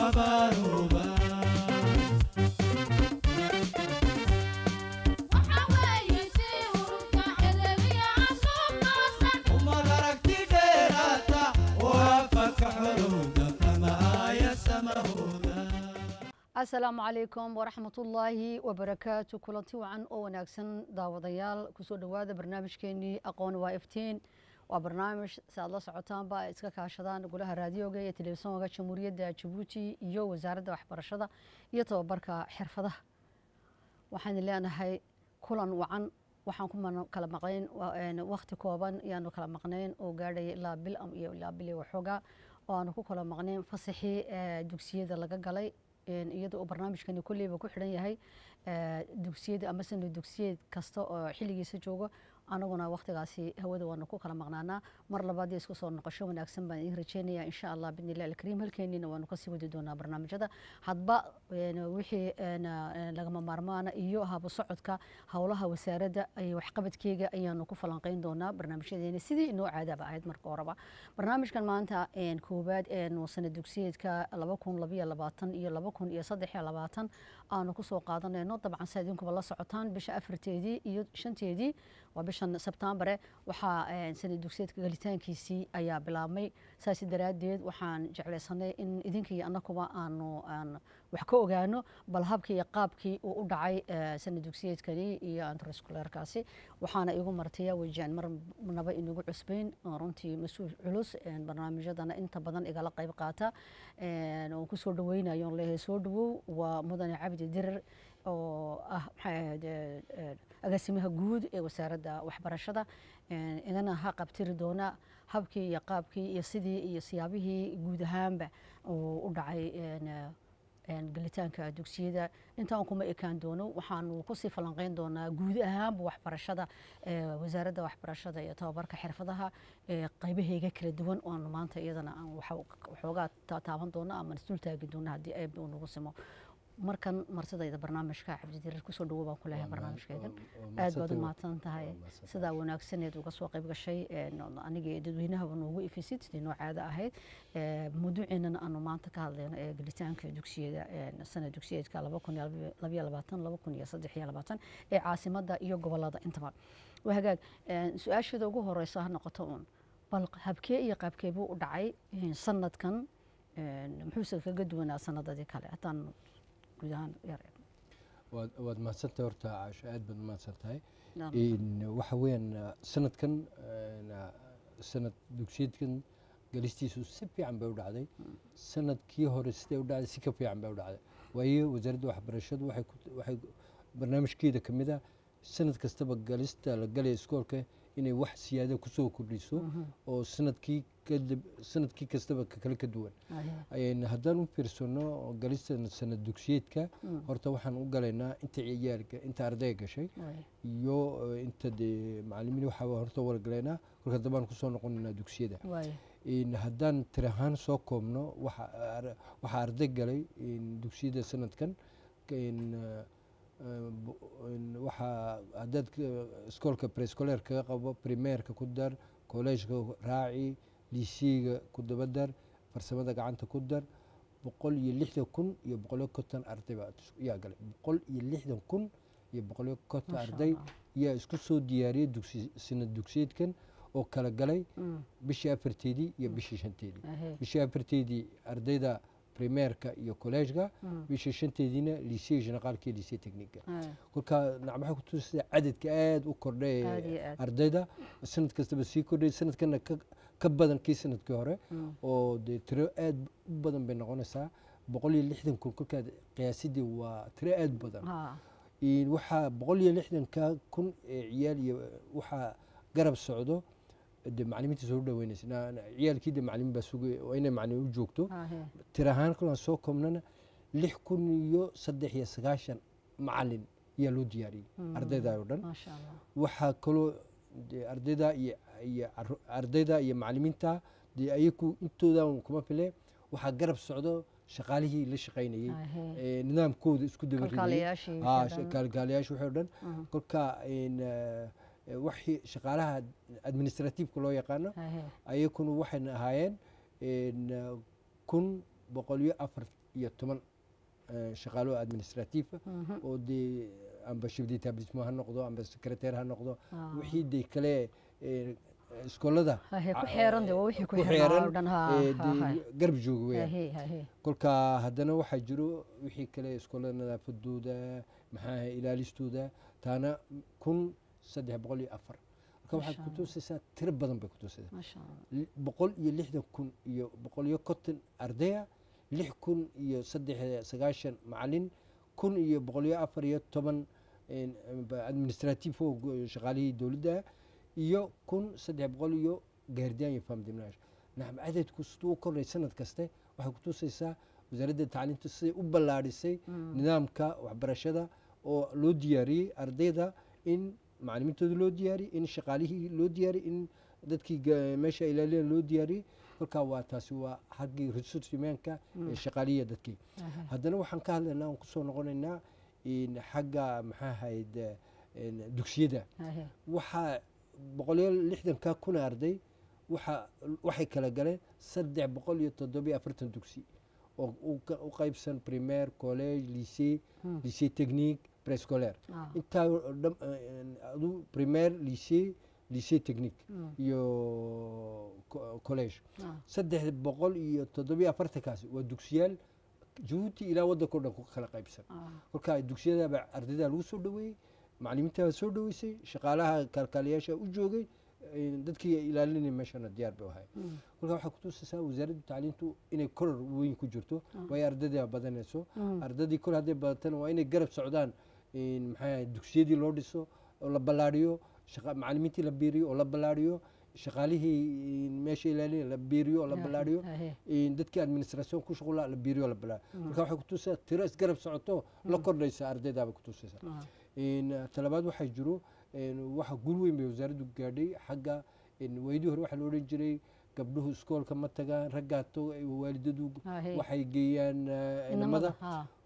وباروبا السلام عليكم ورحمة الله وبركاته كلنتي وعن أو ناكسن داوديال كسو دوادا برنامج كيني أقون وافتين وبرنامج سأل الله سعوتان با إسكا كاشدان نقولها راديو جاي تلفزيون جا جمهورية جيبوتي يو وزارة وحبرشدة يتوبركا حرفده وحن اللي أنا هاي كلن وعن waxaan ku kala maqnayn waqti kooban yaanu kala maqnayn oo gaadhay ilaa bil iyo ilaa bil waxooga oo aanu ku kala maqnayn fasaxii dugsiyada laga galay iyadoo uu barnaamijkani kulliba ku xidhan yahay dugsiyada ama sanad dugsiyeed kasta oo xilligiisa joogo anaguna waqtigaasi hawada waanu ku kala maqnaanaa mar labaad isku soo noqosho wanaagsan baan idin rajeynayaa insha Allah bidnillahi alkariim halkeenina waanu ka sii wadi doonaa barnaamijyada hadba wixii lagama maarmaana iyo habo socodka hawlaha wasaaradda ay waxqabadkeega ayaanu ku falanqeyn doonaa barnaamijyadeena sidii inoo caadaba ahayd marka horeba barnaamijkan maanta koobaad sanad dugsiyeedka 2022 iyo 2023 aanu ku soo qaadanayno dabcan saadinkuba la socotaan bisha 4teedii iyo 5teedii وبشان سبتمبر وحا سنة دوكسيت قلتانكيسي أيا بلامي ساسي دراديد وحان جعلي صني إن إذنكي أنكما أن وحكو أغانو بالهابكي يقابكي وقدعي سنة دوكسيت كني إيا أنترسكولار كاسي وحانا إيغو مرتيا ويجان مر منابا إنو عسبين رونتي مسؤول علوس برنامج دانا إنتا بدن إيغالا قيب قاتا وكسور دوينا يون ليه سودو ومدن عبد در oo agaasimaha guud ee wasaaradda waxbarashada idana ha qabtiri doona habkii iyo qaabkii iyo sidii iyo siyaabihii guud ahaanba u dhacay galitaanka dugsiyada intaan kuma ekaan doono waxaanu ku sii falanqeyn doonaa guud ahaanba waxbarashada wasaaradda waxbarashada iyo tababarka xirfadaha qaybaheega kala duwan oo maanta iyadana waxoogaa taaban doona ama isdul taagi doona haddii ay nagu simo markan marsadayda barnaamijka cabdidirir kusoo dhawo baan ku leeyahay barnaamijkeeda aad baad u mahadsan tahay sida wanaagsaneed uga soo qayb gashay aniga dadweynaha noogu ifisid inoo caado ahayd mawduuceena aanu maanta ka hadlayno ee galitaanka dugsiyada sanad dugsiyeedka 2022 ee caasimadda iyo gobolada intaba wahagaag su'aashada ugu horeysa ha noqoto bal habkee iyo qaabkee buu u dhacay sanadkan muxuu kaga duwanaa sanadadii kale hataan waad mahadsantahay horta caasho aad baad mahadsantahay waxa weeyaan sanadkan sanad dugsiyeedkan galistiisu si fiican bay u dhacday sanadkii hore sidee u dhacday si ka fiican bay u dhacday waayo wasaaradda waxbarashadu waxay barnaamijkeeda ka mid ah sanad kastaba galista la galaya iskoolka inay wax siyaado ku soo kordhiso oo sanadkii kastaba kale ka duwan haddaan u fiirsano galista sanad dugsiyeedka horta waxaan u galaynaa inta ciyaalka inta ardayga gashay iyo inta dee macallimiin waxaa horta wargalaynaa kolka dabaan kusoo noqonaynaa dugsiyada haddaan tir ahaan soo koobno waxaa arday galay dugsiyada sanadkan waxaa haddaad iskoolka prescoler kaga qabo primeerka ku dar kolleejka raaci liisiga ku daba dar farsamada gacanta ku dar 160,000 iyo 150 arday yaa galay 160,000 iyo 150 arday yaa isku soo diyaariyay sanad dugsiyeedkan oo kala galay bishii 4teedii iyo bishii 5teedii bishii 4teedii ardayda primeerka iyo kolleejka bishii 5teediina liisee generaalka iyo liisee tekniga kolka nacmaha ku tusay cadadka aad u kordhay ardayda sanad kastaba sii kordhay sanadkana ka badan kii sanadkii hore oo tiro aad u badan bay noqonaysaa 160,000 kolka qiyaasidii waa tiro aad badan waxa 160,000 ciyaal iyo waxa garab socdo macallimiinta soo dhaweynaysa ciyaalkii macallimiin baa sugay oo inay macallimiin u joogto tir ahaan kala soo koobnana 6,390 macallin yaa loo diyaariyay ardayda oo dhan waxa kaloo ardayda iyo macallimiinta ayagu intooda kuma file waxa garab socdo shaqaalihii la shaqaynayay nidaamkooda isku dabariyay kalkaaliyaasha waxay dhan kolka wixii shaqaalaha administrative loo yaqaano ayaguna waxay ahaayeen 1,400 iyo toban shaqaalo administratiifa oo dee amba chef d'établissement ha noqdo amba secrétaire ha noqdo wixii dee kale iskoolada ku xeeran waa wixii ku xeeran garab jooga weeyaan kolka haddana waxaa jiro wixii kale iskoolada nadaafadooda maxaa ilaalistooda taana 1304 marka waxaad ku tusaysaa tiro badan bay ku tusaysaa 160,000 iyo 150 ardaya 6,093 macalin 1,410 administratif oo shaqaalihii dowladda iyo 1,300 iyo gaardiyaan iyo famdimnaash nacam cadadku siduu koray sanad kaste waxay ku tusaysaa wasaaradda tacliinta siday u ballaadhisay nidaamka waxbarashada oo loo diyaariyey ardayda in macalimiintooda loo diyaariyey in shaqaalihii loo diyaariyey in dadkii meesha ilaaliyeen loo diyaariyey kolkaa waa taasi waa xaggii resourcemaanka ee shaqaalihiya dadkii haddana waxaan ka hadlaynaa aan kusoo noqonaynaa xagga maxaa ahayd dugsiyada waxaa 160 kun arday waxay kala galeen 347 dugsi oo u qaybsan primaire collège lycée technique préscolaire intaa adu primaire lycée technique iyo collège 347 kaasi waa dugsiyaal Djibouti ilaa waddanka oo dhan ku kala qaybsan kolka dugsiyada ardayda lagu soo dhaweeyey macalimiinta soo dhaweysay shaqaalaha kalkaaliyaasha u joogay dadkii ilaalinay meeshana diyaar bay ahay kolka waxaa ku tusaysaa wasaaradda tacliintu inay koror weyn ku jirto way ardayda badanayso ardaydii kol hadday badatana waa inay garab socdaan maxaa dugsiyadii loo dhiso oo la ballaadhiyo macalimiintii la biiriyo oo la ballaadhiyo shaqaalihii meesha ilaalinaya la biiriyo oo la ballaadhiyo dadkii administration ku shaqula la biiriyo oo la ballaadhiyo marka waxay ku tusaysaa tiro isgarab socoto la kordhaysa ardaydaaba ku tusaysaa talabaad waxaa jiro waxa guul weyn bay wasaaraddu gaadhay xagga weydii hore waxaa la odhan jiray gabdhuhu iskoolka ma tagaan raggaa waalidadu waxay geeyaan inamada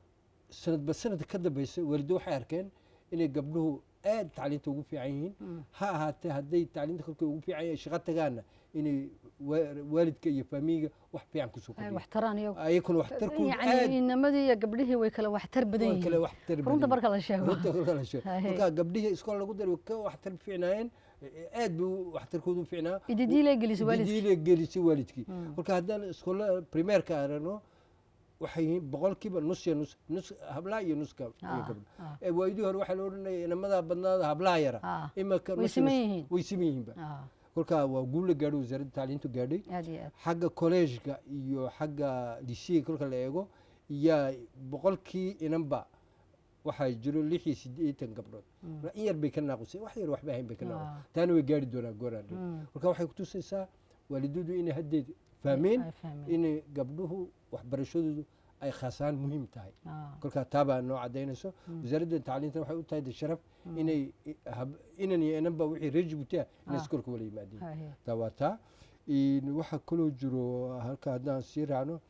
sanadba sanadka ka dambaysa waalido waxay arkeen inay gabdhuhu aad tacliinta ugu fiican yihiin ha ahaatee hadday tacliinta kolkay ugu fiican yahay shaqo tagaana inay waalidka iyo faamiga wax fiican kusoo kordhiyaan ayakuna waxtarkooda aad inamadii iyo gabdhihii way kala waxtar badan yihiin runta marka la sheego marka gabdhihii iskool lagu daray ka waxtar fiicnaayeen aad buu waxtarkoodu fiicnaa ididiile gelisay waalidkii kolka haddaan iskoollada primaireka aragno waxay yihiin boqolkiiba nus iyo nus hablaha iyo nuska iyo gabdho waayidii hore waxaa la odhanaya inamada badnaada hablaha yara imaka way siman yihiinba kolkaa waa guul la gaadhay wasaaradda tacliintu gaadhay xagga kolleejka iyo xagga lyceyga kolka la eego yaa boqolkii inanba waxaa jiro 86 gabdhood in yar bay ka naaqusay wax yar waxba ahayn bay ka naaqusay taana way gaari doonaa gooraan kolka waxay ku tusaysaa waalidadu inay haddeed fahmeen inay gabdhuhu waxbarashadoodu ay khaasaan muhiim tahay kolkaa taabaa noo cadaynayso wasaaradda tacliinta waxay u tahay sharaf inay inan iyo inanba wixii reer Djibouti inay iskoolka wala yimaadeen taa waa taa waxaa kaloo jiro halka haddaan sii raacno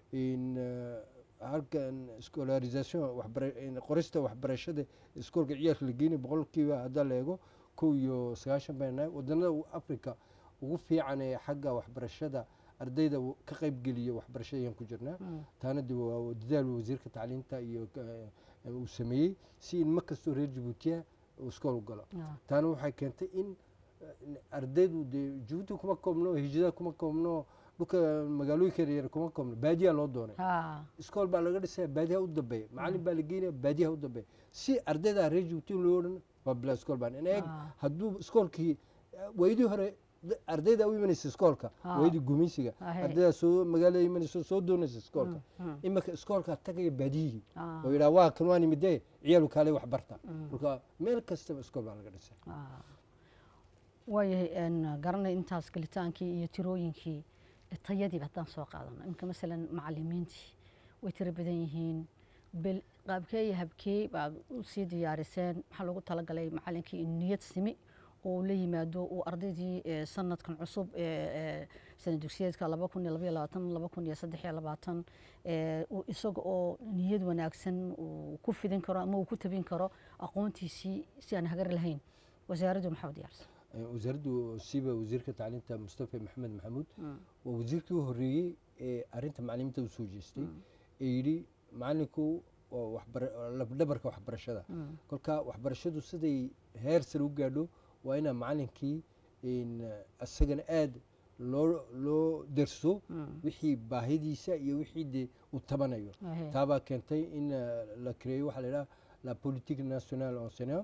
halkan scolarisation qorista waxbarashada iskoolka ciyaalka la geynay boqolkiiba haddaan la eego 91 bay nahay wadannada Afrika ugu fiican ee xagga waxbarashada ardayda ka qayb geliya waxbarashada ayaan ku jirnaa taana waa dadaal wasiirka tacliinta iyo uu sameeyey si in ma kastoo reer Djibouti uu iskool u galo taana waxay keentay in ardaydu Djibouti kuma koobno hijada kuma koobno dhulka magaalooyinka yar kuma koobno baadiyaa loo doonay iskool baa laga dhisay baadiyaha u dambeeya macallin baa la geynaya baadiyaha u dambeeya si ardayda reer Djibouti loo odhan waa bila iskool baan in eeg hadduu iskoolkii waydii hore ardayda u imanaysa iskoolka waydii gumaysiga ardayda soo magaalada imanaysa soo doonaysa iskoolka imaka iskoolka tagaya baadiyihii oo yidhaha waa kan waan imidee ciyaalu kaalay wax barta marka meel kastaba iskool baa laga dhisay waayahay garanay intaas gelitaankii iyo tirooyinkii tayadiiba haddaan soo qaadano imika masalan macalimiintii way tiro badan yihiin bel qaabkee iyo habkee baad u sii diyaariseen maxaa loogu talagalay macalinkii in niyad simi oo la yimaado uu ardaydii sanadkan cusub sanad dugsiyeedka 2022 isaga oo niyad wanaagsan uu ku fidin karo ama uu ku tabin karo aqoontiisii si aan hagar lahayn wasaaraddu maxaa u diyaarsan wasaaraddu siba wasiirka tacliinta Mustafa Maxamed Maxamuud waa wasiirkii u horeeyay ee arinta macallimiinta u soo jeestay yidhi macalinku waa lafdhabarka waxbarashada kolka waxbarashadu siday heer sare u gaadho waa inaa macalinkii isagana aad loo derso wixii baahidiisa iyo wixii dee uu tabanayo taabaa keentay in la creeyo waxaa la yidhaha la politique nationale enseignant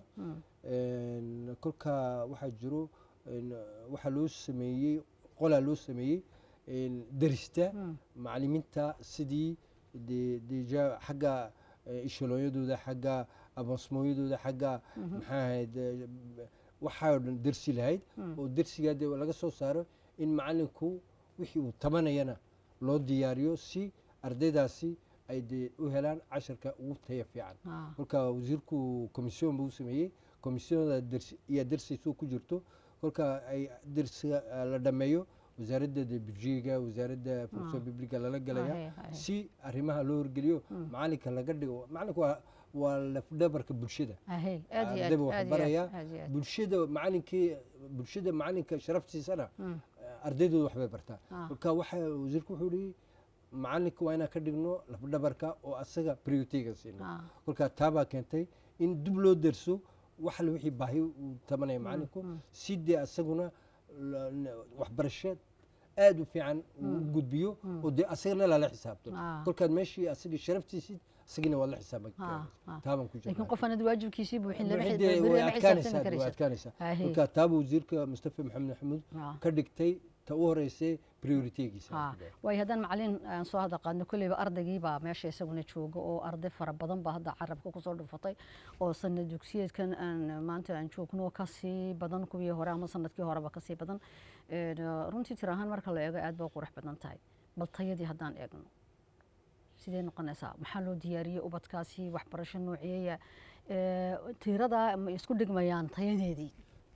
kolka waxaa jiro waxaa loo sameeyey qolaa loo sameeyey derista macalimiinta sidii deja xagga ishalooyadooda xagga abonsmooyadooda xagga maxaa ahayd waxaa o dhan dersi lahayd oo dersigaa dee laga soo saaro in macalinku wixii uu tabanayana loo diyaariyo si ardaydaasi ay dee u helaan casharka ugu taya fiican kolka wasiirku commission buu sameeyey commissionada iyo dersiisoo ku jirto kolka ay dersiga la dhameeyo wasaaradda budjega wasaaradda function publica lala galaya si arrimaha loo horgeliyo macalinka laga dhigo macalinku waa lafdhabarka bulshada ardayba wax baraya bulshada macalinka sharaftiisana ardaydooda waxbay bartaa kolka waxa wasiirku wuxuu yihi macalinka waa inaan ka dhigno lafdhabarka oo asaga prioritiga siino kolka taabaa keentay in dib loo derso waxle wixii baahi uu tabanaya macalinku si dee asaguna waxbarasho aad u fiican uu gudbiyo oo dee asagana lala xisaabto kolkaad meeshii asagii sharaftiisid asagina waad la xisaabay taaban ku jira laakiin qof aanad waajibkiisii buuxin lama adkaanaysaa kolka taaba wasiirka mustafa maxamed maxamuud ka dhigtay ta u horeysay prioritigiisa way haddaan macalin aan soo hadda qaadno kolleyba ardaygii baa meesha isaguna jooga oo arday fara badan baa hadda carabka kusoo dhufatay oo sanad dugsiyeedkan aan maanta aan joogno kasii badan kuwii hore ama sanadkii horeba kasii badan runtii tir ahaan marka la eego aad baa qurux badan tahay bal tayadii haddaan eegno sidee noqonaysaa maxaa loo diyaariyey ubadkaasi waxbarasho nooceeya tirada ma isku dhigmayaan tayadeedii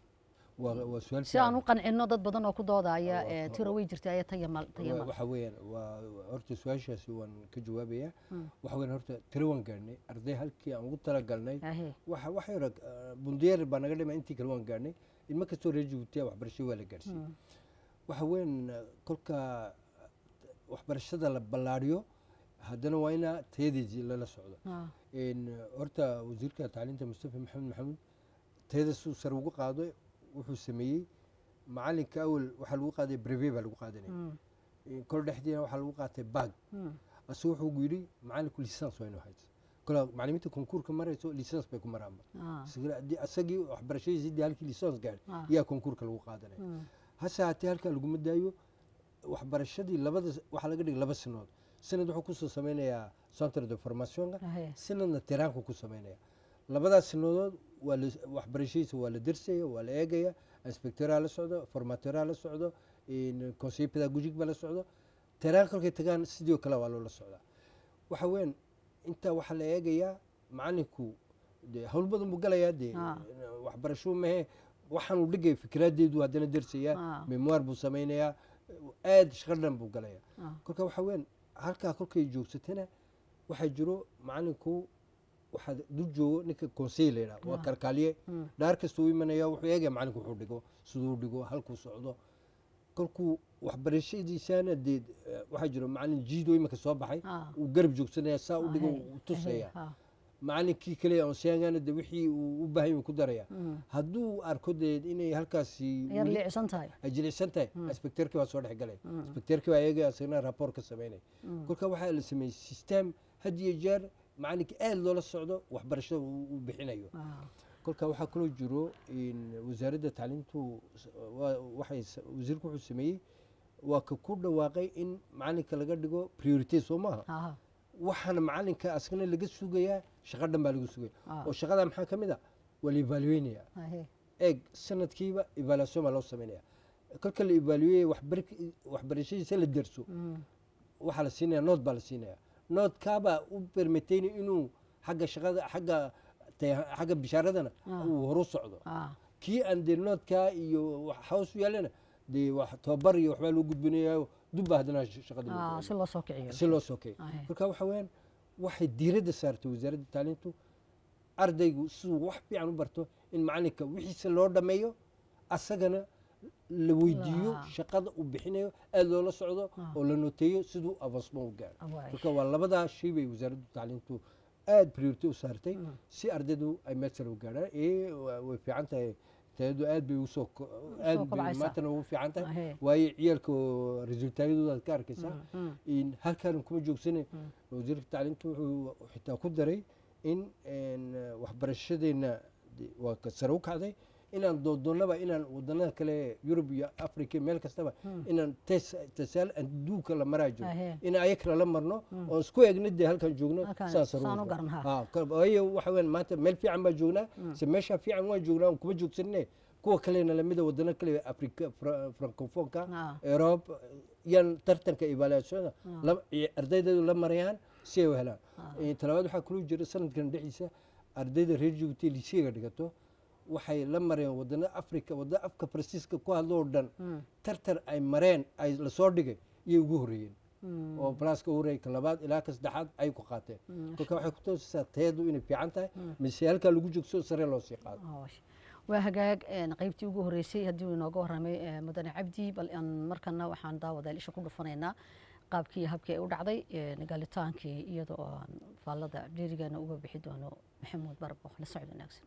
si aan u qancino dad badan oo ku doodaya tiro way jirtaa ee tayama waxa weeyaan waa horta su-aashaasi waan ka jawaabayaa waxa weeyaan horta tiro waan gaadhnay arday halkii aan ugu talagalnay wax yar bundiyeer baa naga dhimay intii kale waan gaadhnay ilmo kastoo reer Jabuuti waxbarasho waa la gaarsiiyey waxa weeyaan kolka waxbarashada la ballaariyo haddana waa inaa tayadeedii lala socdo horta wasiirka tacliinta mustafa maxamed maxamuud tayada suu sare ugu qaado wuxuu sameeyey macalinka awal waxaa lagu qaaday breve baa lagu qaadanaya kol dhexdiina waxaa lagu qaatay bag asagu wuxuu yidhi macalinku lisans waa inuu haysto kola macalimiinta konkuurka marayso lisans bay ku maraanba asagii waxbarashadiisii dee halkii lisans gaadhay ayaa konkuurka lagu qaadanaya hase haatee halkaa laguma daayo waxbarashadii waxaa laga dhigay 2 sanadood sanad wuxuu kusoo sameynayaa centre de formationka sanadna tiraanku ku sameynaya labadaas sanadood waxbarashadiisa waa la dersaya waa la eegaya inspectoraa la socdo formateraa la socdo conseil pédagogique baa la socdo tiraan kolkay tagaan sidoo kale waa loola socdaa waxa weyn inta waxa la eegayaa macalinku hawl badan buu galayaa dee waxbarasho mehe waxaan uu dhigay fikradeedu haddana dersaya memoir buu sameynayaa aad shaqadan buu galayaa kolka waxa weyn halkaa kolkay joogsatana waxaa jiro macalinku waxaa dul joogo ninka conseil la yidhaha waa kalkaaliye dhaar kasta uu imanaya wuxuu eegaya macalinku wuxuu dhigo siduu dhigo halkuu socdo kolkuu waxbarashadiisana dee waxaa jiro macalin jiido imanka soo baxay uu garab joogsanaya saa u dhigo u tusaya macalinkii kale onsiyangana dee wixii uu u baahan yahay ku daraya hadduu arko dee inay halkaasi ay jilicsan tahay inspectorkii waa soo dhex galay inspectorkii waa eegaya asagna rapport ka sameynaya kolka waxaa la sameeyey system had iyo jeer macalinka aad loola socdo waxbarashada uu bixinayo kolka waxaa kaloo jiro wasaaradda tacliintu wasiirku wuxuu sameeyey waa ka ku dhawaaqay in macalinka laga dhigo priority soo maaha waxaana macalinka asagana laga sugayaa shaqo dhan baa laga sugaya oo shaqada maxaa ka mid a waa la evalueynaya eeg sanadkiiba evaluation baa loo sameynaya kolka la evalueye waxbarashadiisa la derso waxaa la siinaya nood baa la siinaya noodkaabaa u permitayna inuu xagga shaqada xagga bishaaradana uu horu socdo kii aan dee noodkaa iyo hoos u yaalana dee wax tababar iyo waxbaa loo gudbinayaa dubba haddana shaqada si loo soo kiciyo kolka waxa weeyaan waxay diiradda saartay wasaaradda tacliintu ardaygu siduu wax fiican u barto in macalinka wixiisa loo dhameeyo asagana la weydiiyo shaqada uu bixinayo aad loola socdo oo la noteeyo siduu avancement u gaaro marka waa labadaa shay bay wasaaradda tacliintu aad priority u saartay si ardaydu ay meel sare u gaaraan way fiican tahay tayadu aad bay usoo aad bay maantana ugu fiican tahay waayo ciyaalka resultaayadooda aad ka arkaysaa halkan kuma joogsane wasiirka tacliintu wuxuu xitaa ku daray in waxbarashadeena waa sare u kacday inaan doondoonnaba inaan wadannada kale yurub iyo africa meel kastaba inaan tasaal adduunka la maraa jiro in ayakala la marno oon isku egna dee halkan joogno waayo waxa weyan maanta meel fiican baa joognaa se meeshaa fiican waan joognaa on kuma joogsanne kuwa kalena lamida wadano kale africa francofonka euroob yaan tartanka evaluationada ardaydeedu la marayaan si ay u helaan talabaad waxaa kulu jira sanadkan dhexdiisa ardayda reer Djibouti liseega dhigato waxay la mareen wadana Afrika wadada afka Faransiiska ku hadlo dhan tartan ay mareen ay la soo dhigay iyo ugu horeeyeen oo blaaska ugu horeeyay labaad ilaa ka saddexaad ay ku qaateen marka waxay ku toosaysaa tayadu inay fiican tahay mise halka lagu joogso sare loo sii qaado waa hagaag qaybtii ugu horeysay haddii uu inooga warramay mudane cabdi bal markana waxaan daawadayaal isha ku dhufanaynaa qaabkii habkii ay u dhacday nagalitaankii iyada oo aan faallada dheerigeena uga bixi doono maxamuud barbo la socod wanaagsan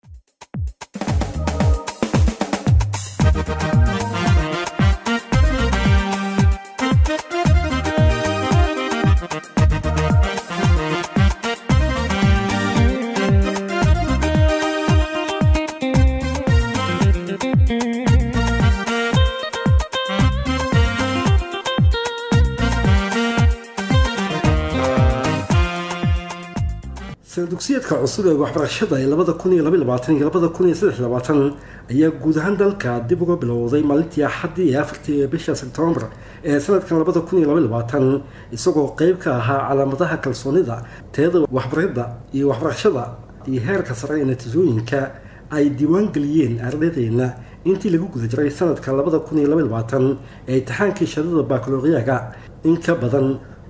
dugsiyadka cusub ee waxbarashada ee 2022 iyo 2023 ayaa guud ahaan dalka dib uga bilowday maalintii Axaddii ee 4 bisha September ee sanadkan 2022 isagoo qayb ka ahaa calaamadaha kalsoonida tayada waxbarashada iyo heerka sare ee natiijooyinka ay diiwaan galiyeen ardaydeena intii lagu guda jiray sanadka 2022 ee imtixaankii shahaadada baccalaureate in ka badan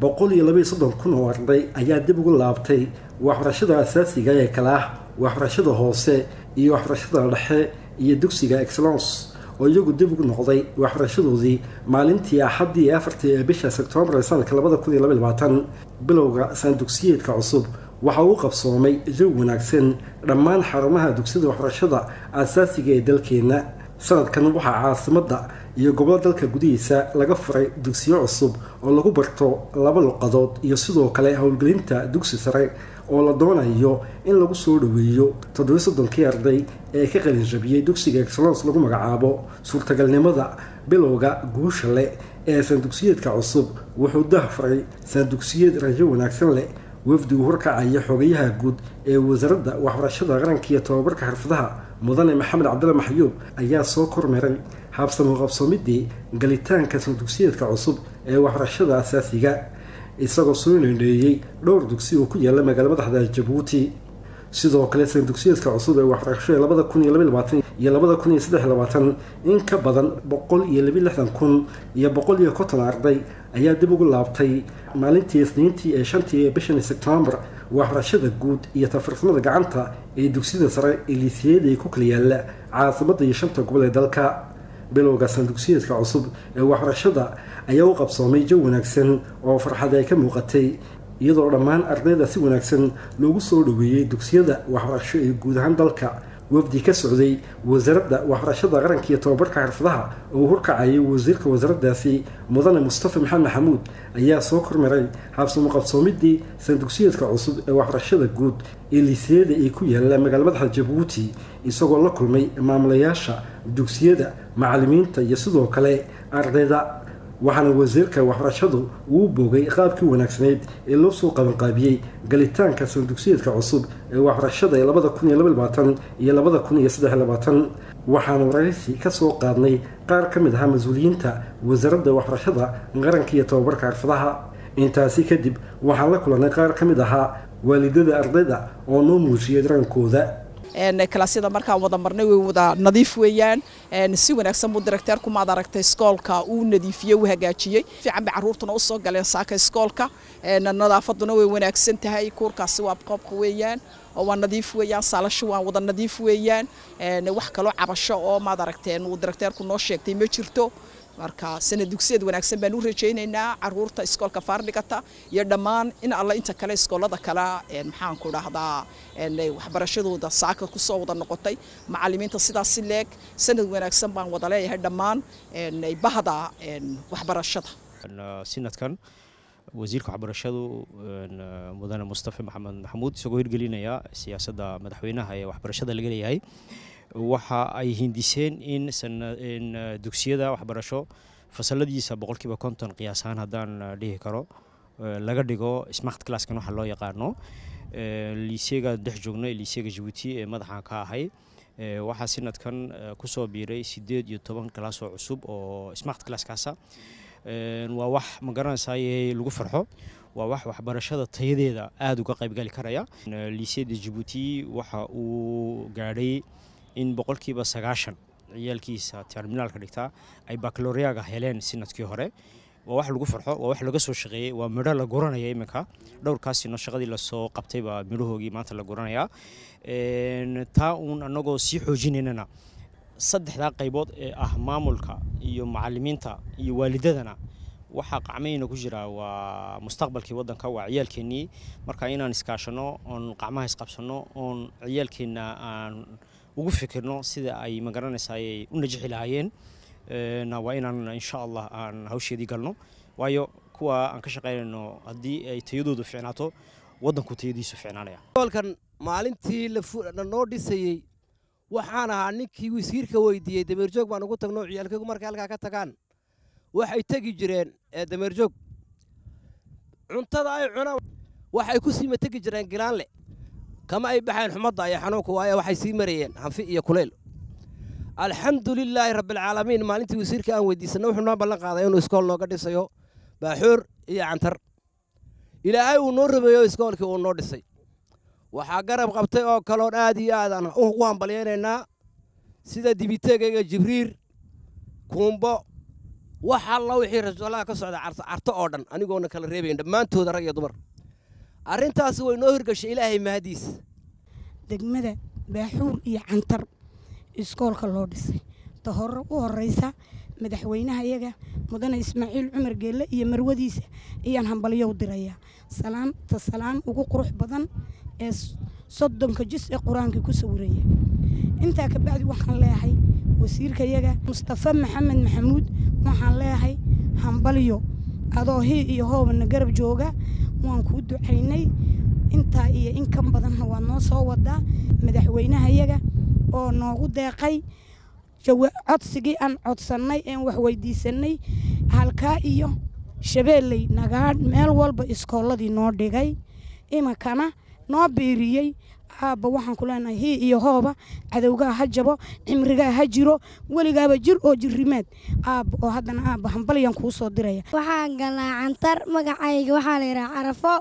132 oo arday ayaa dib ugu laabtay waxbarashada asaasiga ee kala ah waxbarashada hoose iyo waxbarashada dhexe iyo dugsiga excellence oo iyagu dib ugu noqday waxbarashadoodii maalintii Axaddii ee 4 bisha September ee sanadka 2022 bilowga sanadugsiyeedka cusub waxa uu qabsoomay jawi wanaagsan dhammaan xarumaha dugsiyada waxbarashada asaasiga ee dalkeena sanadkan waxaa caasimadda iyo gobolada dalka gudihiisa laga furay dugsiyo cusub oo lagu barto 2 luqadood iyo sidoo kale hawlgelinta dugsi sare oo la doonayo in lagu soo dhaweeyo 37 arday ee ka qalin jabiyay dugsiga excellence lagu magacaabo suurtagalnimada bilowga guusha leh ee sanadugsiyeedka cusub wuxuu dahfuray sanadugsiyeed rajo wanaagsan leh wafdi uu horkacaya xogayaha guud ee wasaaradda waxbarashada qaranka iyo tababarka xirfadaha mudane maxamed cabdulla maxyuub ayaa soo kormeeray habsamo qabsoomidii galitaanka sanadugsiyeedka cusub ee waxbarashada asaasiga isagoo soo leeyahay dhowr dugsi oo ku yaala magaalada madaxda Djibouti sidoo kale sanadugsiyeedka cusub ee waxbarashada 2022 iyo 2023 in ka badan 162 iyo 150 arday ayaa dib ugu laabtay maalintii Isniintii ee 5 bisha September waxbarashada guud iyo tafarsamada gacanta ee dugsiyada sare ee liisiyada ay ku kala yaala caasimadda iyo shanta gobol ee dalka bilowga sanadugsiyeedka cusub ee waxbarashada ayaa u qabsoomay jawi wanaagsan oo farxad ay ka muuqatay iyadoo dhammaan ardayda si wanaagsan loogu soo dhaweeyay dugsiyada waxbarasho ee guud ahaan dalka wafdi ka socday wasaaradda waxbarashada qaranka iyo tababarka xirfadaha oo horkacayay wasiirka wasaaraddaasi mudane Mustafa Maxamed Maxamuud ayaa soo kormeeray habsamo qabsoomidii sanadugsiyeedka cusub ee waxbarashada guud ee liisiyada ay ku yaala magaalada madaxda Djibouti isagoo la kulmay maamulayaasha dugsiyada macallimiinta iyo sidoo kale ardayda waxaana wasiirka waxbarashadu uu boogay qaabkii wanaagsaneed ee loo soo qabanqaabiyay galitaanka sanadugsiyeedka cusub ee waxbarashada 2022 iyo 2023 waxaana waraysi ka soo qaadnay qaar ka mid ah mas'uuliyiinta wasaaradda waxbarashada qaranka iyo tababarka xirfadaha intaasi kadib waxaan la kulanay qaar ka mid ah waalidada ardayda oo noo muujiyay dareenkooda kalaasyada markaan wada marnay way wada nadiif weeyaan si wanaagsan buu directeerku maad aragtay iskoolka uu nadiifiyey uu hagaajiyey fiican bay carruurtuna u soo galeen saaka iskoolka nadaafaduna way wanaagsan tahay kuurkaasi waa qoobka weeyaan oo waa nadiif weeyaan saalashu waa wada nadiif weeyaan wax kaloo cabasho oo maad aragteen uu directeerku noo sheegtay ma jirto marka sanad dugsiyeed wanaagsan baan u rajaynaynaa carruurta iskoolka faardhigata iyo dhammaan in alla inta kale iskoolada kale maxaan ku dhahdaa waxbarashadooda saaka ku soo wada noqotay macallimiinta sidaas si leeg sanad wanaagsan baan wada leeyahay dhammaan bahda waxbarashada sanadkan wasiirka waxbarashadu mudane Mustafa Maxamed Maxamuud isagoo hirgelinaya siyaasadda madaxweynaha ee waxbarashada laga leeyahay waxa ay hindiseen in dugsiyada waxbarasho fasaladiisa 50% qiyaas ahaan hadaan dhihi karo laga dhigo smart class-kan waxa loo yaqaano liiseega dhex joogno liiseega Djibouti ee madaxan ka ahay waxa sanadkan ku soo biiray 18 class oo cusub oo smart class-kaasa waa wax ma garanaysaay lagu farxo waa wax waxbarashada tayadeeda aad uga qayb gali karaya liiseeda Djibouti waxa uu gaadhay in 90% ciyaalkiisa terminalka dhigta ay baccalaureate heleen sanadkii hore waa wax lagu farxo waa wax laga soo shaqeeyay waa midho la guranaya iminka dhowrkaasina shaqadii la soo qabtay baa midhoogii maanta la guranaya taa uun anagoo sii xoojinayna saddexda qaybood ee ah maamulka iyo macallimiinta iyo waalidadana waxa qacmayna ku jira waa mustaqbalkii wadanka waa ciyaalkeenii marka inaan iskaashano oon qacmaha isqabsano oon ciyaalkeena aan ugu fikirno sida ay ma garanaysaay u najixi lahaayeen waa inaan insha Allah aan hawsheedii galno waayo kuwa aan ka shaqeynayno haddii ay tayadoodu fiicnaato wadanku tayadiisu fiicnaanaya goolkan maalintii la noo dhisayay waxaan ahaa ninkii wasiirka weydiiyey dameerjoog baan ugu tagno ciyaalkaygu markay halkaa ka tagaan waxay tegi jireen dameerjoog cuntada ay cunaan waxay ku sii mategi jireen gilaanle kama ay baxeen xumadda iyo xanuunka waaye waxay sii marayeen hanfi iyo kuleyl alxamdulilaahi rabbilcaalamiin maalintii wasiirka aan weydiisanay wuxuu noo ballan qaaday inuu iskool nooga dhisayo baaxuur iyo cantar ilaahay uu noo rabeeyo iskoolkii uu noo dhisay waxaa garab qabtay oo kaloon aad iyo aad aan ugu hambalyaynaynaa sida dibiteegayga jibriir kuumbo wax alla wixii rasuulaha ka socda carto oo dhan anigoona kala reebayn dhammaantooda rag iyo dumar arrintaasi way noo hirgashay ilaahay mahadiis degmada baaxuur iyo cantar iskoolka loo dhisay ta hore u horeysa madaxweynaha iyaga mudane Ismaaciil Cumar Geelle iyo marwadiisa ayaan hambalyo u dirayaa salaam ugu qurux badan ee 30 juz ee quraanka ku sawiraya inta ka bacdi waxaan leeyahay wasiirka iyaga Mustafa Maxamed Maxamuud waxaan leeyahay hambalyo adoo iyo hoobna garab jooga waan ku ducaynay inta iyo in kan badan waa noo soo wada madaxweynaha iyaga oo noogu deeqay codsigii aan codsanay ee wax weydiisanay halka iyo shabeelay nagaad meel walba iskooladii noo dhigay imakana noo beeriyay aaba waxaan ku leenahay iyo hooba cadawga ha jabo cimriga ha jiro waligaaba jir oo jirrimeed aaba oo haddana aaba hambalyan kuu soo diraya waxaan galnaa cantar magacayga waxaa la yidhaha carafo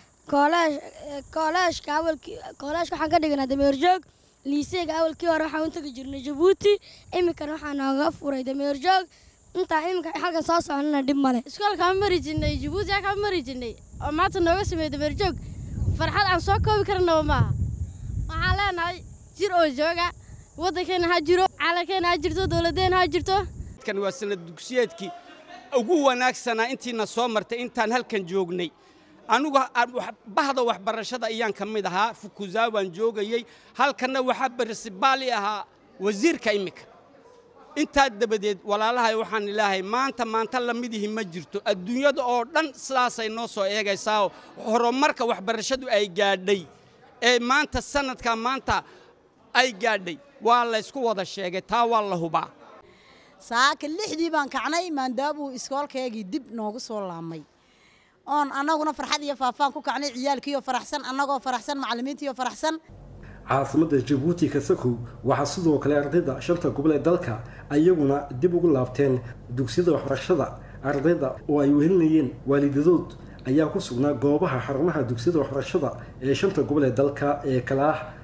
koolaashka waxaan ka dhiganaa dameerjoog liiseega awalkii hore waxaan u tagi jirnay Djibouti iminkana waxaa nooga furay dameerjoog intaa iminka halkan soo soconana dhib male iskoolka ma mari jirnay Djibouti ka mari jirnay oo maanta nooga sameeyay dameerjoog farxad aan soo koobi karno maaha waxaan leenahay jir oo jooga wadankeena ha jiro caalamkeena ha jirto dawladeena ha jirto kan waa sanad dugsiyeedkii ugu wanaagsanaa intiina soo martay intaan halkan joognay anugu bahda waxbarashada ayaan ka mid ahaa Fukuza waan joogayay halkana waxa principali ahaa wasiirka imika inta dabadeed walaalahay waxaan ilaahay maanta la midihi ma jirto adduunyada oo dhan sidaas ay noo soo eegaysaa horumarka waxbarashadu ay gaadhay ee maanta sanadka maanta ay gaadhay waa la isku wada sheegay taa waa la hubaa saaka 6dii baan kacnay maandaabu iskoolkeegii dib noogu soo laamay oon annaguna farxad iyo faafaan ku kacnay ciyaalkiiyo faraxsan annagoo faraxsan macallimiintiyo faraxsan caasimada Djibouti ka saku waxa sidoo kale ardayda shanta gobol ee dalka ayaguna dib ugu laabteen dugsiyada waxbarashada ardayda oo ay wehelinayeen waalidadood ayaa ku sugnaa goobaha xarumaha dugsiyada waxbarashada ee shanta gobol ee dalka ee kala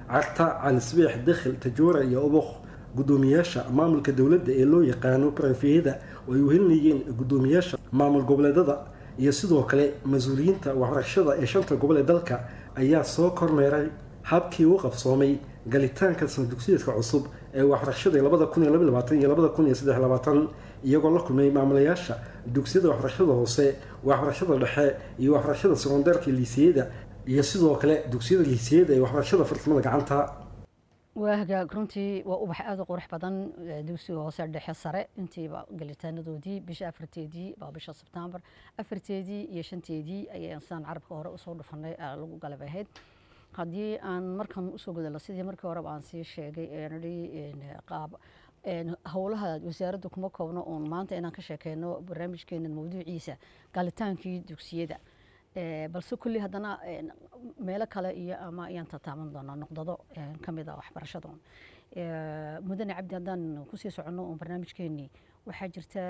carta cali sbiix dakhil tajoora iyo ubukh gudoomiyaasha maamulka dowladda ee loo yaqaano barafiyada oo ay wehelinayeen gudoomiyaasha maamul goboleedada iyo sidoo kale mas-uuliyiinta waxbarashada ee 5 gobol ee dalka ayaa soo kormeeray habkii uu qabsoomay galitaanka sanad dugsiyeedka cusub ee waxbarashada 2022 iyo 2023 iyagoo la kulmay maamulayaasha dugsiyada waxbarashada hoose waxbarashada dhexe iyo waxbarashada sekondaarka liisiyada iyo sidoo kale dugsiyada liisiyada ee waxbarashada farsamada gacanta waaga runtii waa ubax aad u qurux badan dugsiga hoose dhexe sare intiiba galitaanadoodii bisha 4teedii baa bisha September 4teedii iyo 5teedii ayaan saan carabka hore usoo dhufanay lagu galab ahayd haddii aan markan usoo gudalo sidii markii hore aan sii sheegay qaab howlaha wasaaradda kuma koobno oon maanta inaan ka sheekeyno barnaamijkeena mawduuciisa galitaankii dugsiyada balse kulli haddana meelo kale iyo ama ayaan tataaban doonaa noqdado ka mid ah waxbarashada mudane cabdi haddaan kusii soconno oon barnaamijkeenii waxaa jirta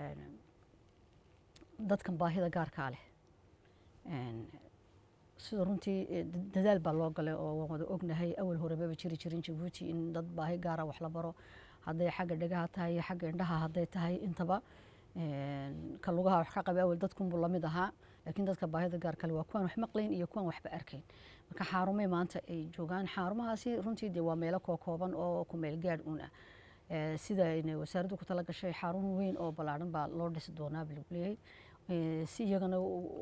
dadkan baahida gaarkaa leh sida runtii dadaal baa loo galay oo waan wada ognahay awal hore maba jiri jirin Djibouti in dad baahi gaara wax la baro hadday xagga dhagaha tahay xagga indhaha hadday tahay intaba ka lugaha wax ka qabay awal dadkunbu la mid ahaa laakiin dadka baahida gaar kale waa kuwan wax maqlayn iyo kuwan waxba arkayn marka xarumay maanta ay joogaan xarumahaasi runtii de waa meelo kooban oo ku meel gaar uuna sida inay wasaaraddu ku tala gashay xarun weyn oo ballaaran baa loo dhisi doonaa bilowleey si iyagana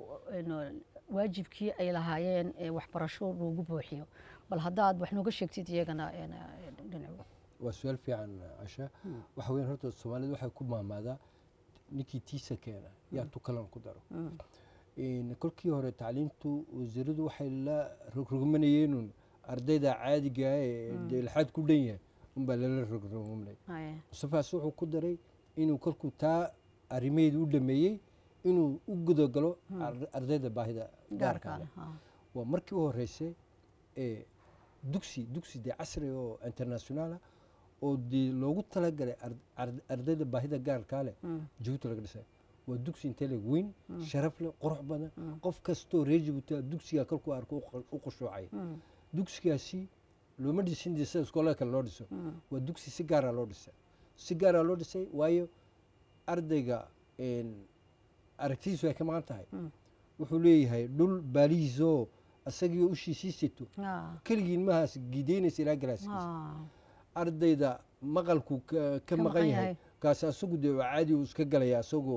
waajibkii ay lahaayeen waxbarasho loogu buuxiyo bal haddaad wax nooga sheegtid iyagana dhinaca waa su'aal fiican Asha waxa weyn horta Soomaalidu waxay ku maamaadaa ninkii tiisa keena yaa tukalan ku daro kolkii hore tacliintu wasiiradu waxay la rogmanayeen ardayda caadiga ah ee ilxaad ku dhan yahay unbaa lala rogmanay Mustafa wuxuu ku daray inuu kolkuu taa arrimeed u dhameeyay inuu u gudagalo ardayda baahida gaarka ah waa markii u horeysay ee dugsi de casri oo international oo loogu talagalay ardayda baahida gaarka leh Djibouti laga dhisay waa dugsi intee leeg weyn sharaf leh qurux badan qof kastoo reer Djibouti dugsiga kalku arko u qushuucay dugsigaasi looma dhisin disa iskoolada kale loo dhiso waa dugsi si gaar ah loo dhisay waayo ardayga aragtiisu ay ka maqan tahay wuxuu leeyahay dhul baalihiisoo asagii ushiisii sito keligiin mahaas gideynaysa ilaa galaaskiisa ardayda maqalku ka maqan yahay kaas asagu dee caadi uu iska galaya asagoo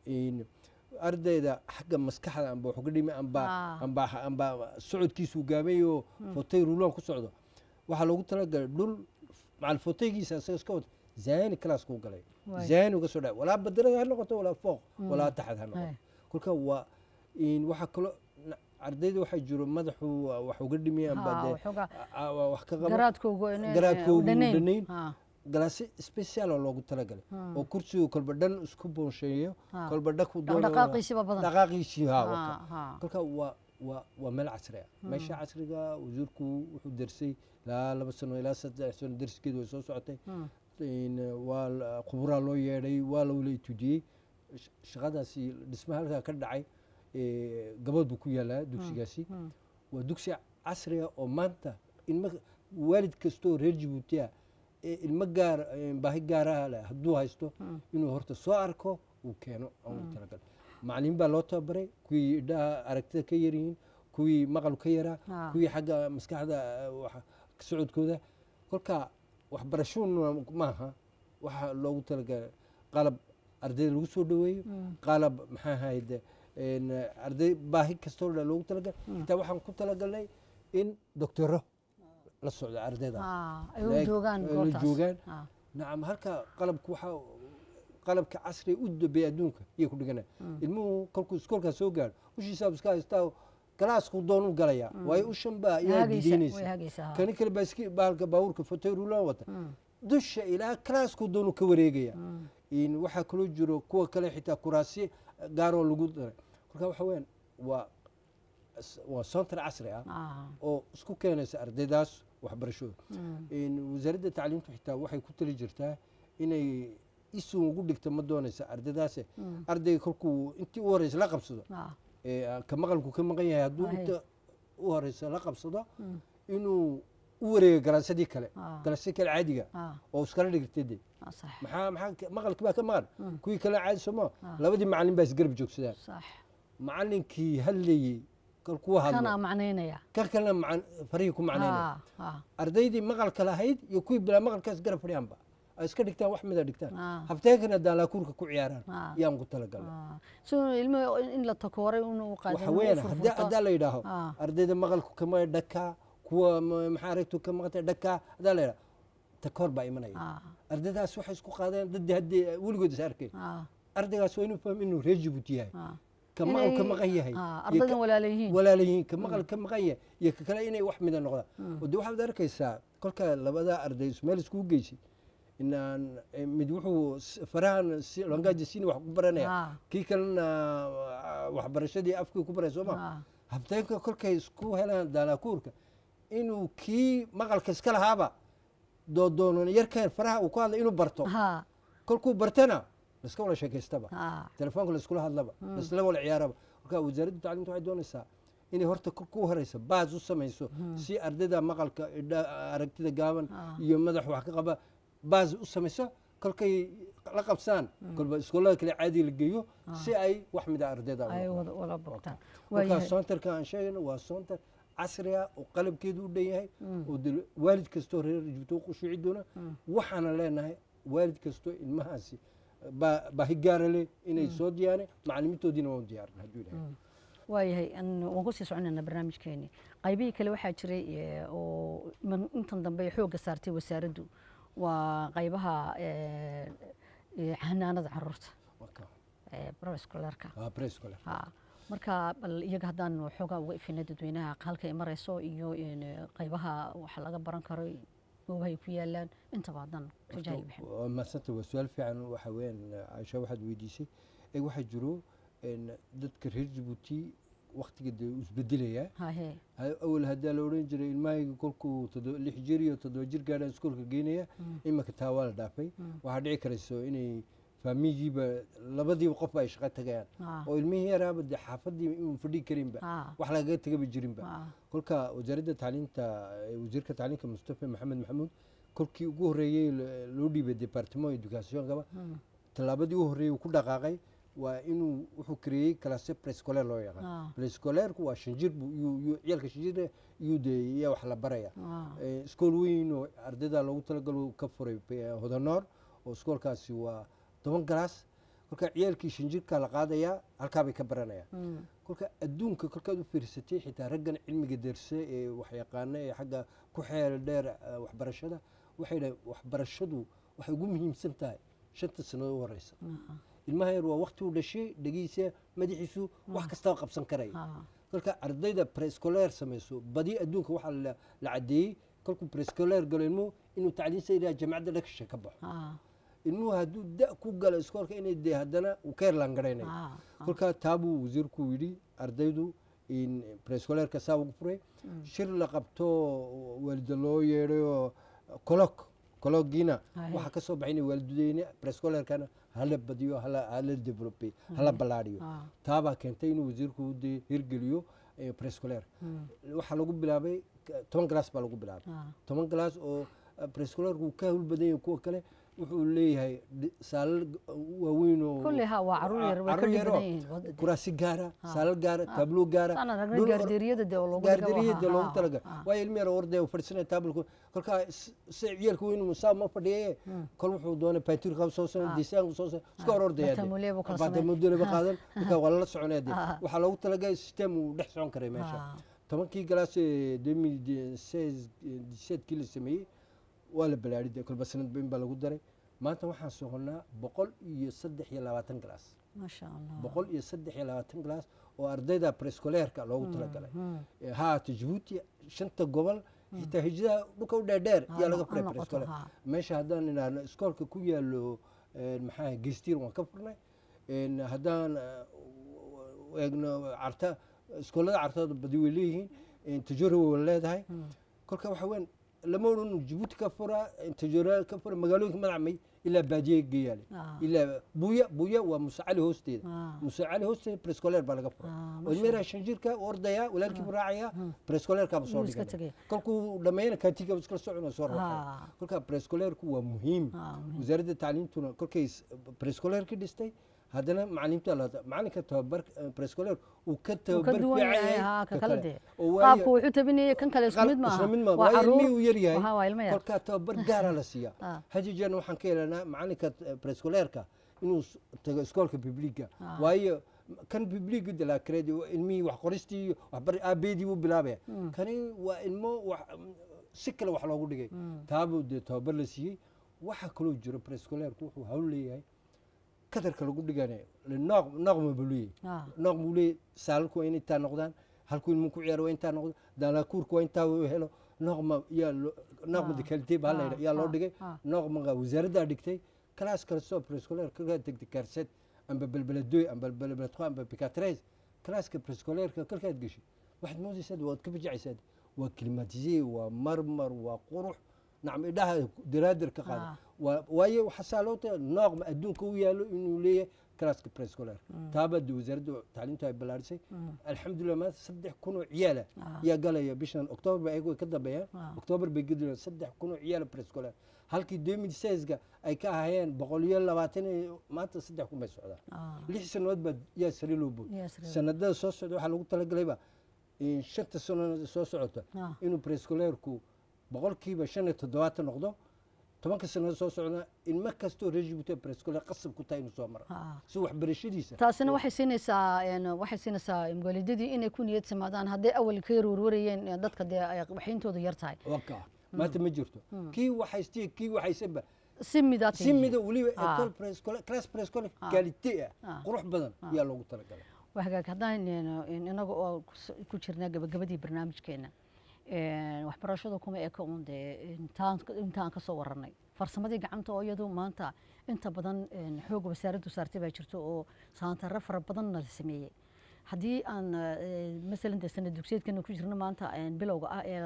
ardayda xagga maskaxda amba wuxuu ka dhimi amba socodkiisu gaabay oo fotay ruulaan ku socdo waxaa loogu talagalay dhul macal fotaygiisa asaga iska wada زين كلاس كون قلي زين وقصوا ده ولا بدرجة هالنقطة ولا فوق ولا تحت هالنقطة كل كوا إن واحد كله عرديد واحد جرو مدح وحقدمي أم بعد وحكا قراتكو دنين جلاس سبيسيال ولا قلت لك وكرسي وكل بدن سكوبون شيء كل بدك ودون دقائق شيء ها كل كوا ومل عصرية ماشي عصرية وزوركو وحدرسي لا بس إنه إلى 6 سنين درس كده وسوي ساعتين waa khubraa loo yeedhay waa loola itujiyey shaqadaasi dhismaha halkaa ka dhacay gabadh buu ku yaalaa dugsigaasi waa dugsi casri ah oo maanta ilmo waalid kastoo reer Djibouti ah ilmo gaar baahi gaaraha leh hadduu haysto inuu horta soo arko uu keeno aan talagal macallin baa loo tababaray kuwii indhaha aragtida ka yaryihiin kuwii maqal ka yaraa kuwii xagga maskaxda socodkooda kolka waxbarashoon maaha waxa loogu talagalay qalab arday lagu soo dhaweeyo qalab maxaa ahayd arday baahi kastoo loogu talagalay inta waxaan ku talagalnay in doctoro la socdo ardayda ay joogaan nacam halka qalabku waxa qalabka casri u dabay adduunka iyo ku dhigana ilmuhu kolku iskoolka soo gaar ushiisa iska haystaa كلاس خدون قليا ويوشن با يجينيس كان كل بسكي بالك باورك فتيرو لا وتا دش إلى كلاس خدون كوريجيا إن وح كل جرو كوا كله حتى كراسي قارو لجود كل وحوين وسنتر عصري أو سكو كانس أردداس وحبرشوا إن وزارة التعليم حتى وحي كنت لجرتها إن يسوع يقول لك تمدونس أردداس أردي كلكو أنت ورث لقب صدا كمقلكو كمقيا هادو انت وهريسا لا قبسدا انو u wareega galaasadii kale Ah. galaasadii kale caadiga Ah. oo iskala dhigtay de صح maxaa maqalkii baa ka maqan kuwii kale caadi sooma Ah. labadii macallin baa isgarab joogsadaan صح macallinkii hadlayey kal kuwa كان hadlo معنينا kan kalena farihii ku macnaynaya اه ardaydii maqalka lahayd iyo kuwii bilaa maqalkaas garab fadhiyaanba ay iska dhigtaan wax mida dhigtaan Ah. habteenkana daalaakuurka ku ciyaaraan Ah. yaan ku talagalnay شو علمي ان لا تكوري انه قاعد waxa weeyaan haddaa la yidhaaho Ah. ardayda maqalku kama dhakaa kuwa maxaa aragtu ka maqantay dhakaa haddaa la yidhaho takoor baa imanaya اه ardaydaas waxay isku qaadeen dadii haddii weligood is arkay اه ardaygaas waa inuu fahmo inuu reer jibuuti yahay اه ka maqal ka maqan yahay ardaydan walaalayihiin walaalayihiin ka maqal ka maqan yahay iyo ka kale inay wax mida noqdaan oo de waxaad arkaysaa kolka labada arday meel iskugu geysay inaan mid wuxuu farahan langaaji siini wax ku baranaya kii kalena waxbarashadii afkii ku baraya sooma habteenka kolkay isku helaan daalaakuurka inuu kii maqalka iska lahaaba doodoonan yarkeen faraha uu ku hadlay inuu barto kolkuu bartana laska wala sheekaystaba telefoonka laiskula hadlaba laisla wala ciyaaraba marka wasaaradda tacliimta waxay doonaysaa inay horta ku horeysa baas u samayso si ardayda maqalka aragtida gaaban iyo madax wax ka qaba baas u samayso kolkay la qabsaan kolba iskoolada kale caadi la geeyo si ay wax mida ardayda ay wala bogtaan marka soontarka aan sheegayno waa soontar casri ah oo qalabkeedu u dhan yahay oo waalid kastoo reer Djibouti u qushuuci doona waxaana leenahay waalid kastoo ilmahaasi baahi gaara leh inay soo diyaane macallimiintoodiina waa u diyaarin hadduu ilaahay waayahay waan ku sii soconaynaa barnaamijkeeni qaybihii kale waxaa jiray oo intan dambe xoogga saartay wasaaraddu waa qaybaha xanaanada caruurta preskolarka marka bal iyaga haddaan xoogaa uga ifinay dadweynaha halka ay marayso iyo qaybaha waxa laga baran karo goobahay ku yaalaan intaba haddaan tujahay bixin maasanta waa su-aal fiican waxa weeyaan Aisha waxaad weydiisay waxaa jiro dadka reer Djibouti waqtiga dee isbedelaya awal haddaa la odhan jiray ilmahayga kolkuu 6 jir iyo 7 jir gaadhaan iskoolka geynaya imika taa waa la dhaafay waxaa dhici karayso inay faamigiiba labadiiba qof ay shaqo tagayaan oo ilmihii yaraaba dee xaafadii inuu fadhii karinba wax lagaga tagaba jirinba kolka wasaaradda tacliinta wasiirka tacliinka Mustafa Maxamed Maxamuud kolkii ugu horreeyey loo dhiibay department educationkaba tallaabadii ugu horreeyey uu ku dhaqaaqay waa inuu wuxuu creeyey classe prescolaire loo yaqaan prescolaire-ku waa 5 jir buu ciyalka 5 jir iyo de wax la baraya iskool weyn oo ardayda loogu talagalo ka furay Hodanoor oo iskoolkaasi waa 10 galaas kolka ciyalkii 5 jirka la qaadaya halka bay ka baranayaan kolka adduunka kolkaad u fiirsatay xitaa raggan cilmiga darse ee wax yaqaana ee xagga ku xeel dheer waxbarashada waxay waxbarashadu waxay ugu muhiimsan tahay 5 sano u horeysa ilmaha yar waa waqti uu dhashay dhagiisa madaxiisu wax kasta qabsan karaya kolka ardayda prescolaire samayso badi adduunka waxa la cadeeyay kolku prescolaire galo ilmuhu inuu tacliinta ilaa jaamacadda dhagsha ka baxo ilmuhu hadduu da ku galo iskoolka inay dee haddana uu ka yarlaangaraynayo kolka taabuu wasiirku yidhi ardaydu in prescolaire-ka saa ugu furay shir la qabto waalida loo yeedhay oo kologina waxaa ka soo baxay inay waalidadeyne prescolaire-kana hala badiyo hala developay hala ballaadhiyo taabaa keentay inuu wasiirku hirgeliyo prescolaire waxaa lagu bilaabay 10 galaas baa lagu bilaabay 10 galaas oo prescolaire-ku ka hawl badan yahay kuwa kale wuxuu leeyahay saalal waaweyn oo kulliha waa caruur yar way ka badan yihiin kuraasi gaara saalal gaara tablo gaara gaardeeriyada loogu talagalay waa ilmi yar orday oo fadhisanay tablo kolka ciyalka weyn musaa ma fadhiyay kol wuxuu doonay peinture qaab soo soo design soo soo iska ordaya baada model ba qaadan kolka waa la soconayd waxa loogu talagalay system uu dhex socon karay meesha 10kii galaas 2016 17 kii la sameeyay waa la balaadhiday kolba sanad bayn baa lagu daray maanta waxaan soconaa 123 galaas masha Allah 123 galaas oo ardayda prescolaire-ka loogu talagalay Djibouti 5 gobol xitaa hijada dhulka u dheer yaa laga furay prescolaire meesha haddaan inaan iskoolka ku yaalo maxaa geystir waan ka furnay haddaan eegno carta iskoolada cartada badi way leeyihiin tijaro way leedahay kolka waxa weyn lama odhan jabuuti ka fura intajoora ka fura magaalooyinka madacmay ilaa baadiye geeyaale ilaa buuya waa musacali hoosteeda musacali hoosteeda prescoler baa laga fura oo ilmeera shanjirka ordaya walaalkii buu raacaya prescolerka soo dhigay kolkuu dhameeyna kantiga iska socon soo raaxay kolka prescolerku waa muhiim wasaaradda tacliintuna kolkay prescolerka dhistay haddana macalimiinta macalinka tababar prescoler uu ka tababar fiican qaabku wuxuu tabinayay kan kale isku mid maaha waa ilmi uu yar yahay kolka tababar gaara la siiya hajijan waxaan ka helanaa macalinka prescolerka inuu tago iskoolka bibliga waayo kan bibliga de la credi ilmi wax qoristii wax bar abeedi uu bilaabay kani waa ilmo si kale wax loogu dhigay taabo de tababar la siiyay waxa kale jiro prescolerku wuxuu hawl leeyahay kadarka lagu dhiganayo noqma buliye noqma buliye saalku in inta noqdaan halku ilmu ku ciyaaro inta noqdo daalakuurku inta uu helo noqma de qualité baa la yaa loo dhigay noqma wasaaradda dhigtay class kale soo prescoler ka degdeg karset amba balbaladoy amba balbalatro amba picatres classka prescoler ka kalkaad gashay waxaad moodaysaa waad ka bijacaysaa waa climatisé waa marmar waa qurux نعم إدها درادر كقاعدة ويا وحصلوته ناقم أدون كويالو إنه ليه كلاسك بريسكولار تابد وزارة تعليمته بلارسي الحمد لله ما صدق كونوا عياله يا قال يا بيشان أكتوبر بيجوا كده بيا أكتوبر بيجدوا صدق كونوا عياله بريسكولار هل كي 2016 أي كهين بقول يلا باتني ما تصدق كم بسعودة ليش سنوات بد يا سريلو بود سنة ده صوص ده حلو تلاقي ليبا إن شفت السنة صوص عطة إنه بريسكولار كو بقول كيف عشان تدوات النقطة طبعا كسرنا صوص عنا إن ما كستو رجبته بريسكولا قصب كتاين صومرة سوح بريشيديسة تاسنا واحد سنة يعني واحد سنة يقول ددي إن يكون يتسمعان هذا أول كير وروريين ضدك ده وحين تودي يرتاي وقع ما تمجرته كي وحيستي كي وحيسبه سمي ده ولي كل بريسكولا كلاس بريسكولا كاليتية قروح بدن يا لو قلت لك وحاجة هذا إن أنا كشرنا قبل برنامج كنا waxbarashadu kuma eka uun dee intaan ka soo warranay farsamadii gacanta oo iyadu maanta inta badan xoog wasaaraddu saartay baa jirto oo saantare fara badanna la sameeyey haddii aan masalan dee sanad dugsiyeedkana ku jirno maanta bilowga ah ee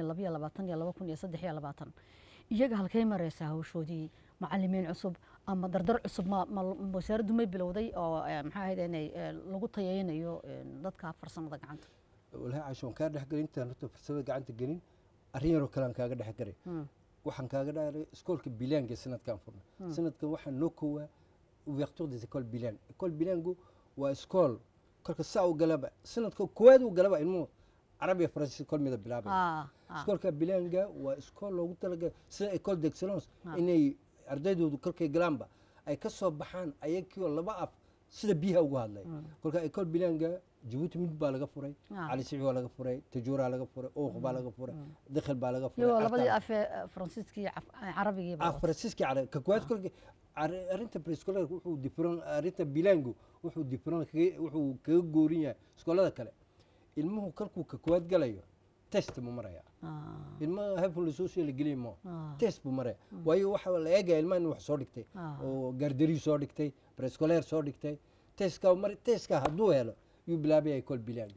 2022 iyo 2023 iyaga halkay maraysaa hawshoodii macallimiin cusub ama dardar cusub ma wasaaraddu may bilowday oo maxaa ahayd inay lagu tayaynayo dadka farsamada gacanta والله عشان كان ده حقين أنت نطف سوي قاعد تجرين أرينا كلام كاجا ده حقري وحن كاجا ده سكول كبيلانج سنة كان فرنا سنة كوحن نوكوا ويختار ده سكول بيلان كل بيلانجو وسكول كل كساو قلبة سنة كواد وقلبة إنه عربي فرنسي كل ميدا بلابة سكول كبيلانجا وسكول لو قلت لك سنة كل دكسلونس إني أرديدو كل كجلامبا أي كسر بحان أي كيو الله بقى سيدا بيها وقال كل كل بيلانجا جبوتي مد بالغ فوري علي سيعي بالغ فوري تجورا لغ فوري اوخ بالغ فوري دخل بالغ فوري يو لبدي اف فرنسيسكي عربي فرنسيسكي على ككواد كل ارنت بريسكولر وحو ديفرون ارنت بيلانغو وحو ديفرون وحو كغوريا سكولada kale ilmuhu kalku ككواد galayo test mu maraya ilmaha habul social gelimo test bu maraya waayo waxa la eegay ilmaha wax soo dhigtay oo gardari soo dhigtay بريسكولر soo dhigtay testka mar testka haduu helo يبلابي يكل بلان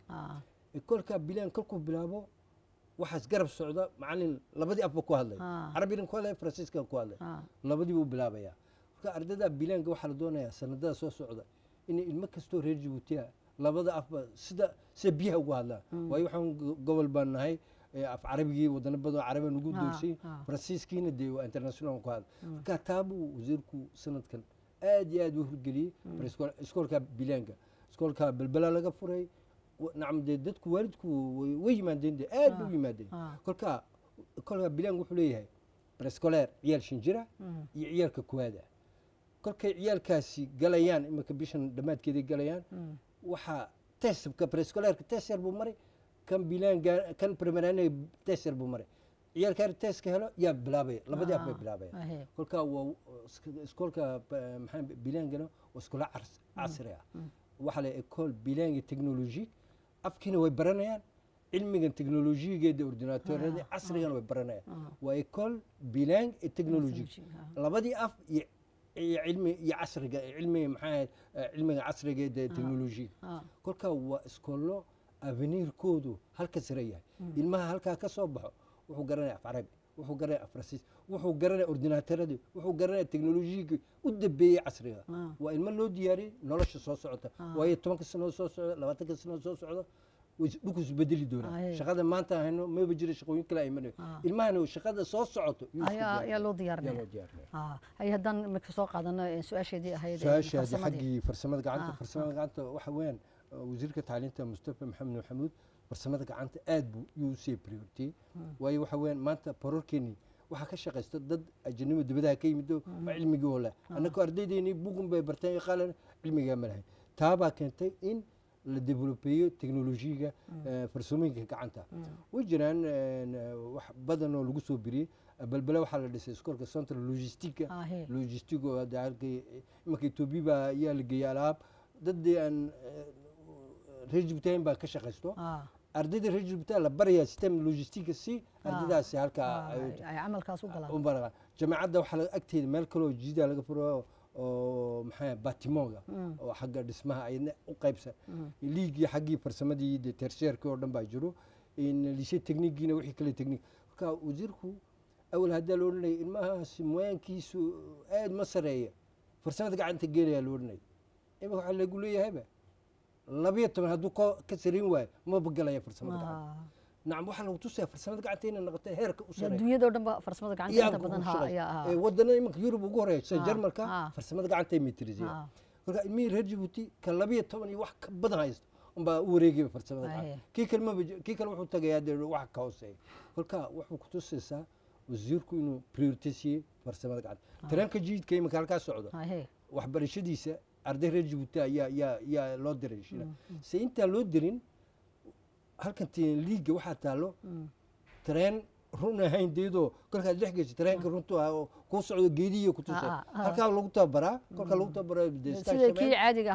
يكل كبلان كلكم بلابو واحد قرب السعودة معلن لبدي أبوكو هذا عربي نقول فرنسيسكا كوالي لبدي بلابي يا كأرددا بلان جو حلدونا يا سندا سو السعودة إن المكة ستور رجوتيا لبدي أب سدا سبيها وهذا ويوحون قبل بناهي أف عربي ودنا بدو عربي نقول دوسي فرنسيسكي ندي وانترناسيونال كوال كتابو وزيركو سنة كان آدي وهرجلي بريسكول كبلانجا سكولك بالبلا لقى فري نعم دتك والدك ويجمع دين دي ويجمع دين كلها بلان وحليه بريسكولير عيال شنجرة عيال ككوادا كلك عيال كاسي قليان إما كبيشن دمات كذي قليان وحا تسب كبريسكولير تسير بمري كان بلان كان بريمراني تسير بمري عيال كار تس كهلا يا بلابي لبدي أبي بلابي كلك سكولك محمد بلان جنا وسكول عصرية وحلا إكول بلانج تكنولوجي أفكنا ويبرنايان علمي التكنولوجي جد أورديناتور هذا عصريا ويبرنايان وإكول بلانج التكنولوجي لبدي أف علمي يعصر علمي محايد علمي عصري جد تكنولوجي كل كوا إسكولو أفنير كودو هالكسرية المها هالكا كصبحه وهو قرنا في عربي wuxuu garanaya afrasiis wuxuu garanaya ordinaateradii wuxuu garanaya teknolojiyigii u dambeeyey casriga waa ilmo loo diyaariyey nolosha soo socota waayo 10 sano soo socda 20 sano soo socda dhulku isbedeli doonaa shaqada maanta ahayno maba jira shaqooyin kale ay manay ilmahana shaqada soo socoto ayaa loo diyaarinaya ay hadan marka soo qaadano su'aasheedii ahayd xaqii farsamada gacanta waxa weyn wasiirka tacliinta Mustafa Maxamed Maxamuud farsamada gacanta aad buu u sii priority waayo waxa weyn maanta pororkeeni waxa ka shaqeysta dad ajnabi dibadaha ka yimid oo cilmiga wala annaka ardaydeeni buugun bay bartay qalan cilmiga malahay taaba keentay in la developeeyo teknolojiga farsamooyinka gacanta way jiraan wax badan oo lagu soo biriyay balbala waxa la dhisay iskoolka central logistic oo dalkay markii Ethiopia ayaa la geeyay alaab dad aan rejibitaan ba ka shaqeysto ardayda rejibitaan la barayaa system logistic si ardaydaasi halka ay amalkaas u galaan jaamacadda waxa la agteeda meel kale oo jidda laga furo oo maxay batimoga oo xagga dhismaha ayna u qaybsan liigi xaggii farsamadii tertiarka oo dhan baa jiro in lisee technique-na wixii kale technique ka wasiirku awal hadda loo leeyahay ilmahaasi mooyankiisu aad ma sareeyo farsamada gacanta geelaya loo leeyahay ima waxa lagu leeyahay 12 hadduu ka sarin waayo ma bagalaya farsamada gacanta نعم waxa lagu tusay farsamada gacanta inay noqotay heerka u sareeyo dunyada oo dhan ba farsamada gacanta inta badan ee wadana imanka Yurub ugu horeeyay Jarmalka farsamada gacanta ay mitriisiya marka ilmi reer Djibouti ka 12 iyo wax ka badan haysto umba u wareegay farsamada gacanta kii kale wuxuu tagayaa wax ka hooseeyo marka wuxuu ku tusaysaa wasiirku inuu prioritize farsamada gacanta taranka jiidka imanka halka socdo wax barashadiisa arday reer Djibouti ayaa loo diray si inta loo dirin halkan tiin liiga waxa taalo tareen run ahayn deedo kolka dhex gashay tareenka runtu ah ku socdo geediyo ku tusay halka lagu tabaraa kolka lagu tabaraa sida kii caadiga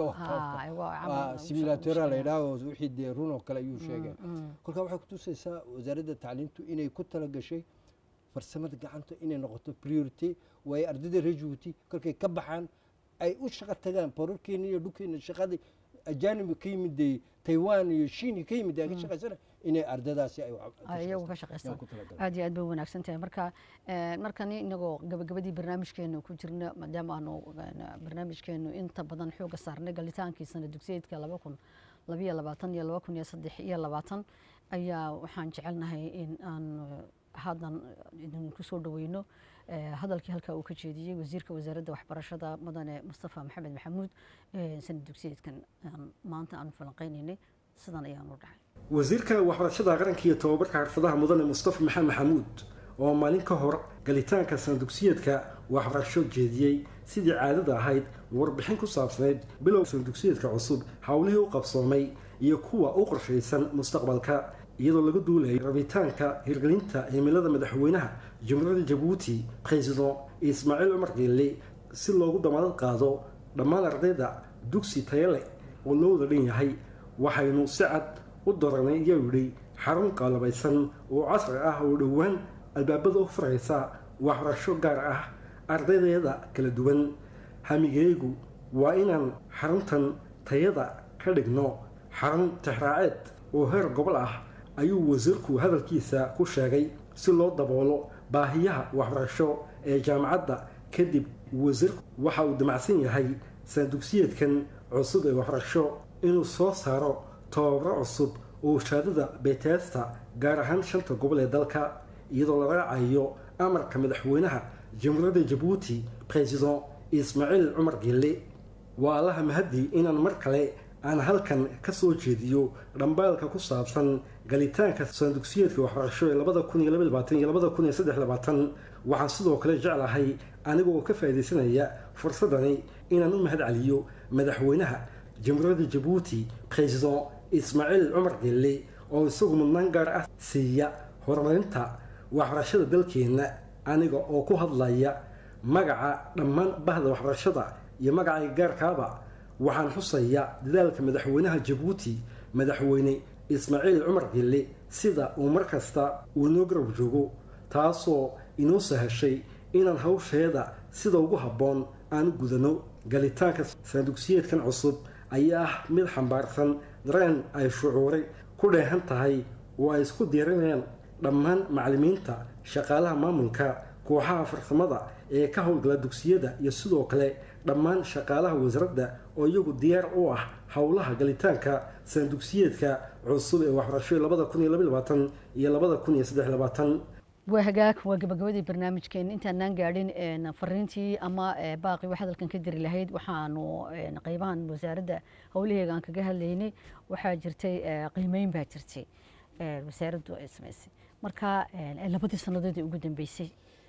ahaa simulator la yiraahdo wixii de run oo kale ayuu sheegay kolka waxa ku tusaysaa wasaaradda tacliintu inay ku tala gashay farsamada gacanta inay noqoto priority way ardayda reer Djibouti kolkay ka baxaan ay u shaqo tagaan pororkeena iyo dhulkeena shaqada ajaanib ka yimid Taiwan iyo Shiin ka yimid ay shaqeysana inay ardaydaasi ay ayagu ka shaqeystaan aad iyo aad bay wanaagsan tahay markan inagoo gabagabadii barnaamijkeenu ku jirna maadaama aanu barnaamijkeenu inta badan xooga saarnay galitaankiisana dugsiyeedka 2022 iyo 2023 ayaa waxaan jecelnahay in aan hadan idin ku soo dhaweyno hadalkii halka uu ka jeediyay wasiirka wasaaradda waxbarashada mudane Mustafa Maxamed Maxamuud sanad dugsiyeedkan maanta aan falanqeynaynay sidan ayaan u dhahay wasiirka waxbarashada qaranka iyo tababarka xirfadaha mudane Mustafa Maxamed Maxamuud oo maalin ka hor galitaanka sanad dugsiyeedka waxbarasho jeediyay sidii caadada ahayd warbixin ku saabsaneyd bilowga sanad dugsiyeedka cusub hawlihii u qabsoomay iyo kuwa u qorshaysan mustaqbalka iyadoo laga duulay rabitaanka hirgelinta cimilada madaxweynaha jamhuuriyadda Djibouti President Ismaaciil Umar Geelle si loogu damaanad qaado dhammaan ardayda dugsi tayo leh oo loo wada dhan yahay waxaynu si cad u dooranay iyo yidhi xarun qalabaysan oo casri ah oo dhowaan albaabada u furaysa waxbarasho gaar ah ardaydeeda kala duwan hamigeygu waa inaan xaruntan tayada ka dhigno xarun tixraaceed oo heer gobol ah ayuu wasiirku hadalkiisa ku sheegay si loo daboolo baahiyaha waxbarasho ee jaamacadda kadib wasiirku waxa uu damacsan yahay sanad dugsiyeedkan cusub ee waxbarasho inuu soo saaro tababaro cusub oo shahaadada beeteesta gaar ahaan 5 gobol ee dalka iyadoo la raacayo amarka madaxweynaha jamhuuriyadda Djibouti President Ismaaciil Umar Geelle waa allaha mahadi inaan mar kale aan halkan ka soo jeediyo dhambaalka ku saabsan galitaanka sanad dugsiyeedka waxbarasho ee 2022 iyo 2023 waxaan sidoo kale jeclahay anigoo ka faa'iideysanaya fursadani inaan u mahad celiyo madaxweynaha jamhuuriyadda Djibouti President Ismaaciil Umar Geelle oo isagu mudnaan gaar ah siiya horumarinta waxbarashada dalkeena aniga oo ku hadlaya magaca dhammaan bahda waxbarashada iyo magaca gaarkaaba waxaan xusayaa dadaalka madaxweynaha Djibouti madaxweyne Ismaaciil Umar Geelle sida uu markasta uu noo garab joogo taasoo inoo sahashay inaan hawsheeda sida ugu habboon aan gudano galitaanka sanad dugsiyeedkan cusub ayaa mid xambaarsan dareen ay shucuuray ku dheehan tahay oo ay isku diirinayaan dhammaan macallimiinta shaqaalaha maamulka kooxaha farsamada ee ka howlgala dugsiyada iyo sidoo kale dhammaan shaqaalaha wasaaradda oo iyagu diyaar u ah howlaha galitaanka san dugsiyeedka cusub ee waxbarasho 2022 iyo 2023 waa hagaag waa gabagabadii barnaamijkeena intaanaan gaadhin fariintii ama baaqi wax hadalkan ka diri lahayd waxaanu qaybahan wasaaradda howlaheega aan kaga hadlaynay waxaa jirtay qiimeyn baa jirtay wasaaraddu ay samaysay marka labadii sannadood ee ugu dambeysay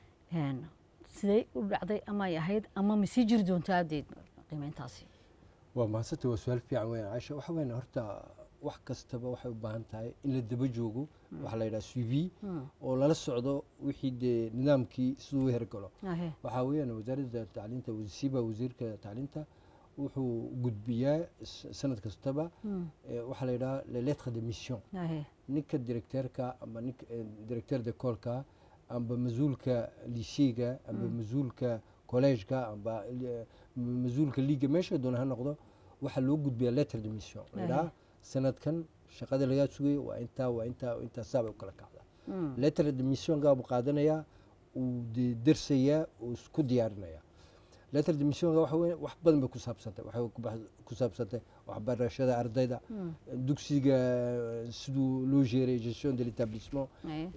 sidee u dhacday ama ay ahayd ama ma sii jiri doontaa adeed qiimeyntaasi waa mahadsantahay waa su-aal fiican weyn caasha waxa weyn horta wax kastaba waxay u baahan tahay in la daba joogo waxa la yidhaha suivi oo lala socdo wixii dee nidaamkii siduu u hergalo waxaa weeyaan wasaaradda tacliinta wasiiba wasiirka tacliinta wuxuu gudbiyaa sanad kastaba waxaa la yidhaha le lettre de mission ninka directeurka ama ninka directeur de colka amba mas-uulka lyceyga amba mas-uulka collegeka amba mas-uulka liiga meesha doona ha noqdo waxaa loo gudbiyaa lettre de mission la yidhaha sanadkan shaqada lagaa sugay waa intaa saabay u kala kacda lettre de missionka buu qaadanayaa uu dersayaa uu isku diyaarinayaa lettre de missionka waxa weeye wax badan bay ku saabsantay waxay ku saabsantay waxbarashada ardayda dugsiga siduu loo jeeray gestion de l'établissement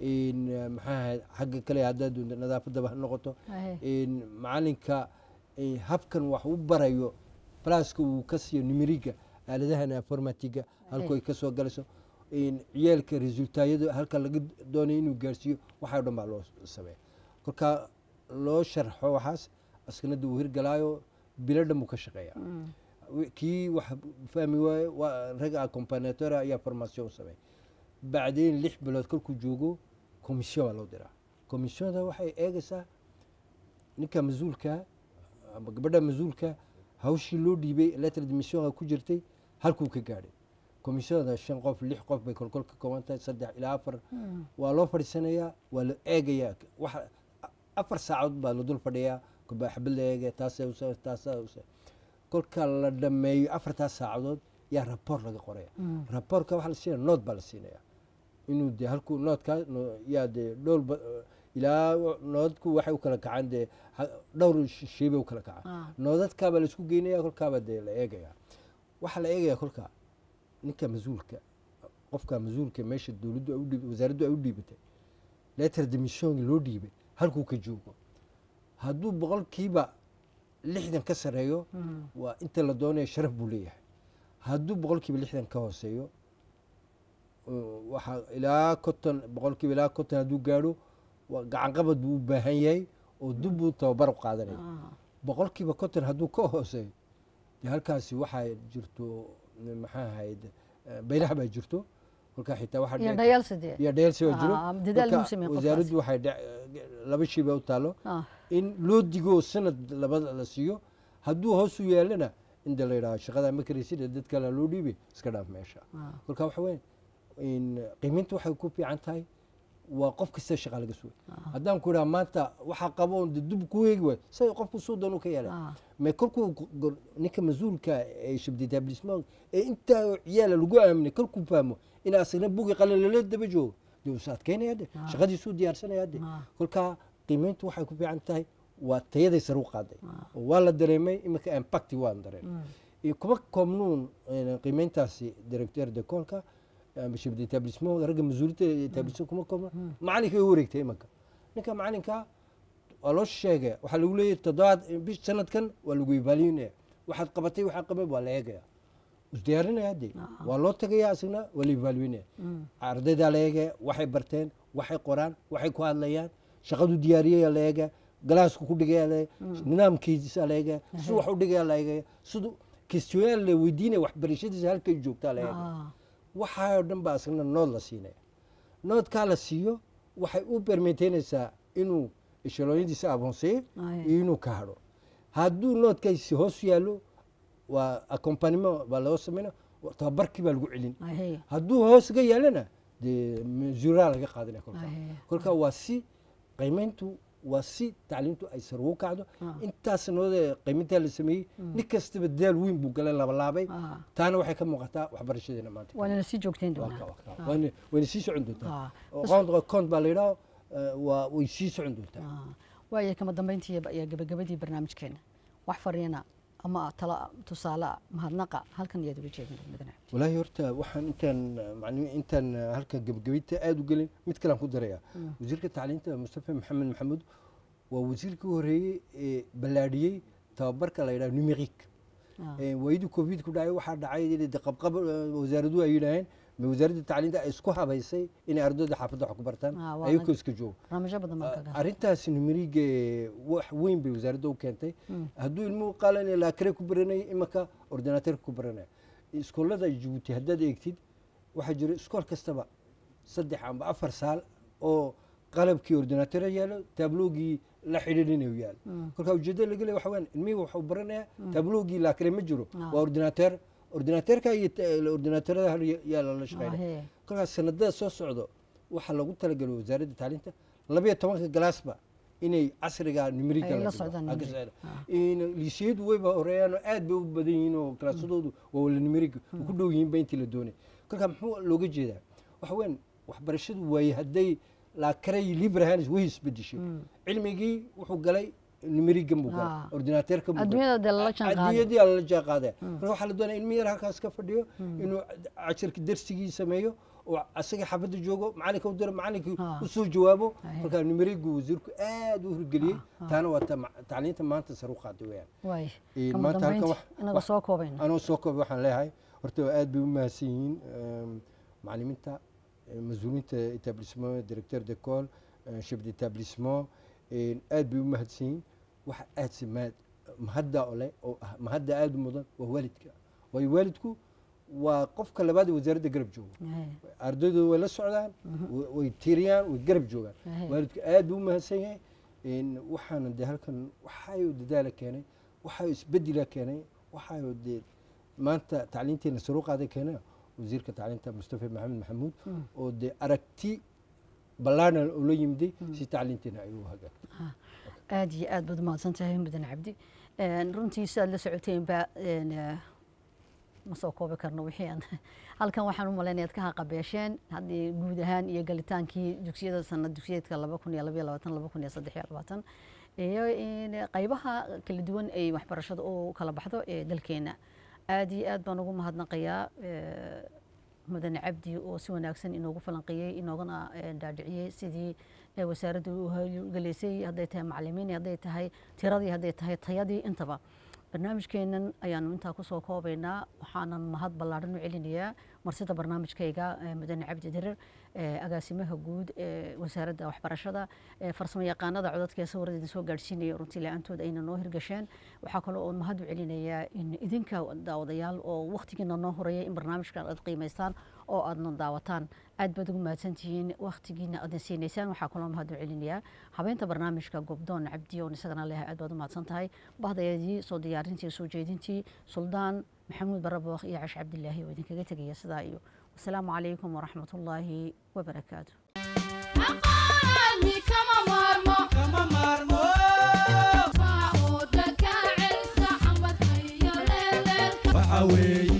maxaa ahayd xagga kale haddaad nadaafadaba ha noqoto macalinka habkan wax u barayo blaska uu ka siiyo numeriga aaladahan informatiga halku ay ka soo galayso ciyaalka resultaayada halka laga doonayo inuu gaarsiiyo waxaa dhan baa loo sameeya kolka loo sharxo waxaas askanada uu hirgalaayo bilo dhan buu ka shaqeeya kii wax fahmi waaye waa rag accompagnateur ayaa formation u sameeya bacdeen 6 bilood kolkuu joogo commission baa loo diraa commissionda waxay eegaysaa ninka mas-uulka ama gabadha mas-uulka hawshii loo dhiibay lettre de missionka ku jirtay halkuu ka gaadhay commissionda 5 qof 6 qof bay kolkol ka kooban tahay 3 ilaa 4 waa loo fadhiisanayaa waa la eegayaa wax 4 saacadood baa la dul fadhiyaa xabad la eegaya taasa kolka la dhameeyo 4 saacadood yaa rapport laga qoraya rapportka waxa la siinaya note baa la siinaya inuu de halkuu noodka yaa de dhowr ilaa noodku waxay u kala kacaan de dhowr shay bay u kala kacaan noodadkaaba la isku geynaya kolkaaba de la eegaya waxaa la eegaya kolka ninka mas-uulka qofka mas-uulka meesha dowladdu wasaaraddu ay u dhiibatay lettre de mission loo dhiibay halkuu ka joogo hadduu 60% ka sareeyo waa inta la doonayo sharaf buu leeyahay hadduu 60% ka hooseeyo waxaa ilaa 50% ilaa 50 hadduu gaadho gacan qabad buu u baahan yahay oo dib buu tababar u qaadanaya 50% hadduu ka hooseeyo halkaasi waxaa jirto maxaa ahayd baylaha baa jirto kolka xitaa waxaa iyo dhayalsi oo jiro wasaaraddu waxay laba shay baa u taalo in loo digo sanad labada la siiyo hadduu hoos u yeelana inda la yidhaahdo shaqada ma karaysid dad kale loo dhiibay iska dhaaf meesha kolka waxa weyn qiimintu waxay ku fiican tahay waa qof kasta shaqa laga sugay haddaan ku idhaha maanta waxaa qabo dib ku eegi waay say qofku suu doon u ka yeelay mais kolkuu ninka mas-uulka ee chef d'établissement ee intaa ciyaala lagu aaminay kolkuu fahmo in asagna bugi qalin lala daba joogo dee usa adkeynaya de shaqadiisuu diyaarsanaya de kolkaa qiimeyntu waxay ku fiican tahay waa tayaday sare u qaaday oo waa la dareemay iminka impacti waan dareemay kuma koobnuun qiimeyntaasi directeur de colka ama chef d'établissement ragga mas-uuliyadda établissement kuma koobna macalinka ay u wareegtay imanka ninka macalinka waa loo sheegaya waxaa lagu leeyahay 7 bish sanadkan waa lagu evaluinaya waxaad qabatay waxaa qabay waa la eegaya isdiyaarinaya de waa loo tagaya asagna waa la evaluinaya ardayda la eegaya waxay barteen waxay qoraan waxay ku hadlayaan shaqadu diyaariyaya la eegaya galaasku ku dhigaya la nidaamkiisa la eegaya siduu wax u dhigaya la eegaya siduu questionnaire la weydiinaya waxbarashadiisa halkay joogtaa la eegaya waxaa oo dhan baa asagna nood la siinaya noodkaa la siiyo waxay u permeteynaysaa inuu eshaloonyadiisa abonseeyo iyo inuu ka hadho hadduu noodkaasi hoos yaallo waa accompagnement baa loo sameynaya tababarkii baa lagu celin hadduu hoos ga yaalana dee mesuraa laga qaadanaya kolka waa si qiimeyntu وسي تعليمته أي سرو كعده أنت سنوده قيمتها اللي سميه نكست بدال وين بقول لا بلابي تانا وحي كم مقطع وحبرشدنا ما وانا نسي جوكتين دونا وانا ونسيس عنده كونت باليرا ويسيس عنده وايا كما دمبينتي يا gabagabadii barnaamijkeena wax fariina ama tala tusaale mahadnaqa halkan iyadu jeedin midna walaahi horta waxaan intaan halka gabagabita aad u galin mid kale aan ku daraya wasiirka tacliinta Mustafa Maxamed Maxamuud waa wasiirkii horeeyay ee balaadhiyay tababarka la yiraahdo numerique waydu covid ku dhacay waxa dhacay qabqab wasaaraddu ay yiraahdeen wasaaradda tacliinta ay isku habaysay in ardayda xaafadda wax ku bartaan ayuu iska joogo arintaas numeriga wax weyn bay wasaaradda u keentay hadduu ilmuhu qaalan la kare ku baranay imaka ordinator ku baranay iskoolada Djibouti haddaad eegtid waxa jira iskool kastaba 3 amba 4 saal oo qalabkii ordinator yaalo tabloogii la xiriirinayo yaal kolka ujeedada laga leeyahay waxa weyn ilmuhu wuxuu baranayaa tabloogii la kare ma jiro waa ordinatorka iyo ordinatorada yaa la shaqeynaa kolka sanadada soo socdo waxa lagu talagalay wasaaradda tacliinta 12 galaasba inay casriga numeriga la socdaan in liiseedu wayba horeeyaan aad bay u badan yihiin oo kalaasadoodu waa wala numeriga ku dhow yihiin bayntii la doonay kolka muxuu looga jeedaa waxa weyn waxbarashadu way haday la karay librahanis way isbedeshay cilmigii wuxuu galay numeriga muga ordinatorka muga adduunyada la jaaqaday waxa la doonaa in miyir halkaas ka fadhiyo inuu casharka darsigii sameeyo oo asaga xabada joogo macalinka u diro macalinka u soo jawaabo marka numeriga wasiirku aad u hirgeliyay taana waa tacliinta maanta sar u qaaday weeyaan maanta halkan wax inaga soo koobayna anoo soo koobay waxaan leeyahay horta aad bay u mahadsan yihiin macallimiinta mas'uuliyiinta établissement directeur d'école chef d'établissement aad bay u mahadsan yihiin waxa aad simaad mahadda ole oo mahadda aad mudan waa waalidka way waalidku waa qofka labaad wasaaradda garab jooga ardaydu way la socdaan way tiiriyaan way garab joogaan waalidku aad buu u mahadsan yahay waxaana de halkan waxay dadaal keenay waxay isbedel keenay waxay de maanta tacliinteena soo qaaday keenay wasiirka tacliinta Mustafa Maxamed Maxamuud oo de aragti ballaaran oo la yimday si tacliinteena ay u hagaagto aad iyo aad baad mahadsantahay mudan cabdi runtii saad la socoteen ba ma soo koobi karno wixii halkan waxaan u maleynayaa ka qabeesheen hadii guud ahaan iyo galitaankii dugsiyada sanad dugsiyeedka 2022 iyo in qaybaha kala duwan ay waxbarashada oo kala baxdo ee dalkeena aad iyo aad baan ugu mahadnaqayaa mudan cabdi oo si wanaagsan inoogu falanqeeyay inoogana dhaadhiciyay sidii wasaaraddu u hawlgalaysay hadday tahay macallimiin hadday tahay tiradii hadday tahay tayadii intaba barnaamijkeenan ayaanu intaa ku soo koobaynaa waxaanan mahad ballaaran u celinayaa marsida barnaamijkayga mudan cabdi dirir agaasimaha guud ee wasaaradda waxbarashada farsamo yaqaanada codadka ee sawirada soo gaarsiinaya runtii la'aantooda ayna noo hirgasheen waxaa kaloo oo mahad u celinayaa in idinka daawadayaal oo waqtigiina noo horeeyay in barnaamijkan aad qiimaystaan oo aadna daawataan aad baad ugu mahadsantihiin waqtigiina aadna siinaysaan waxaa kaloo mahad u celinayaa habeenta barnaamijka gobdoon cabdi oo isagana leeyahay aad baad u mahadsan tahay bahdayeedii soo diyaarintii soo jeedintii suldaan maxamuud barabooq iyo cash cabdilaahi oo idinkaga tegaya sidaa iyo wasalaamu calaykum waraxmat ullaahi wabarakaatu away.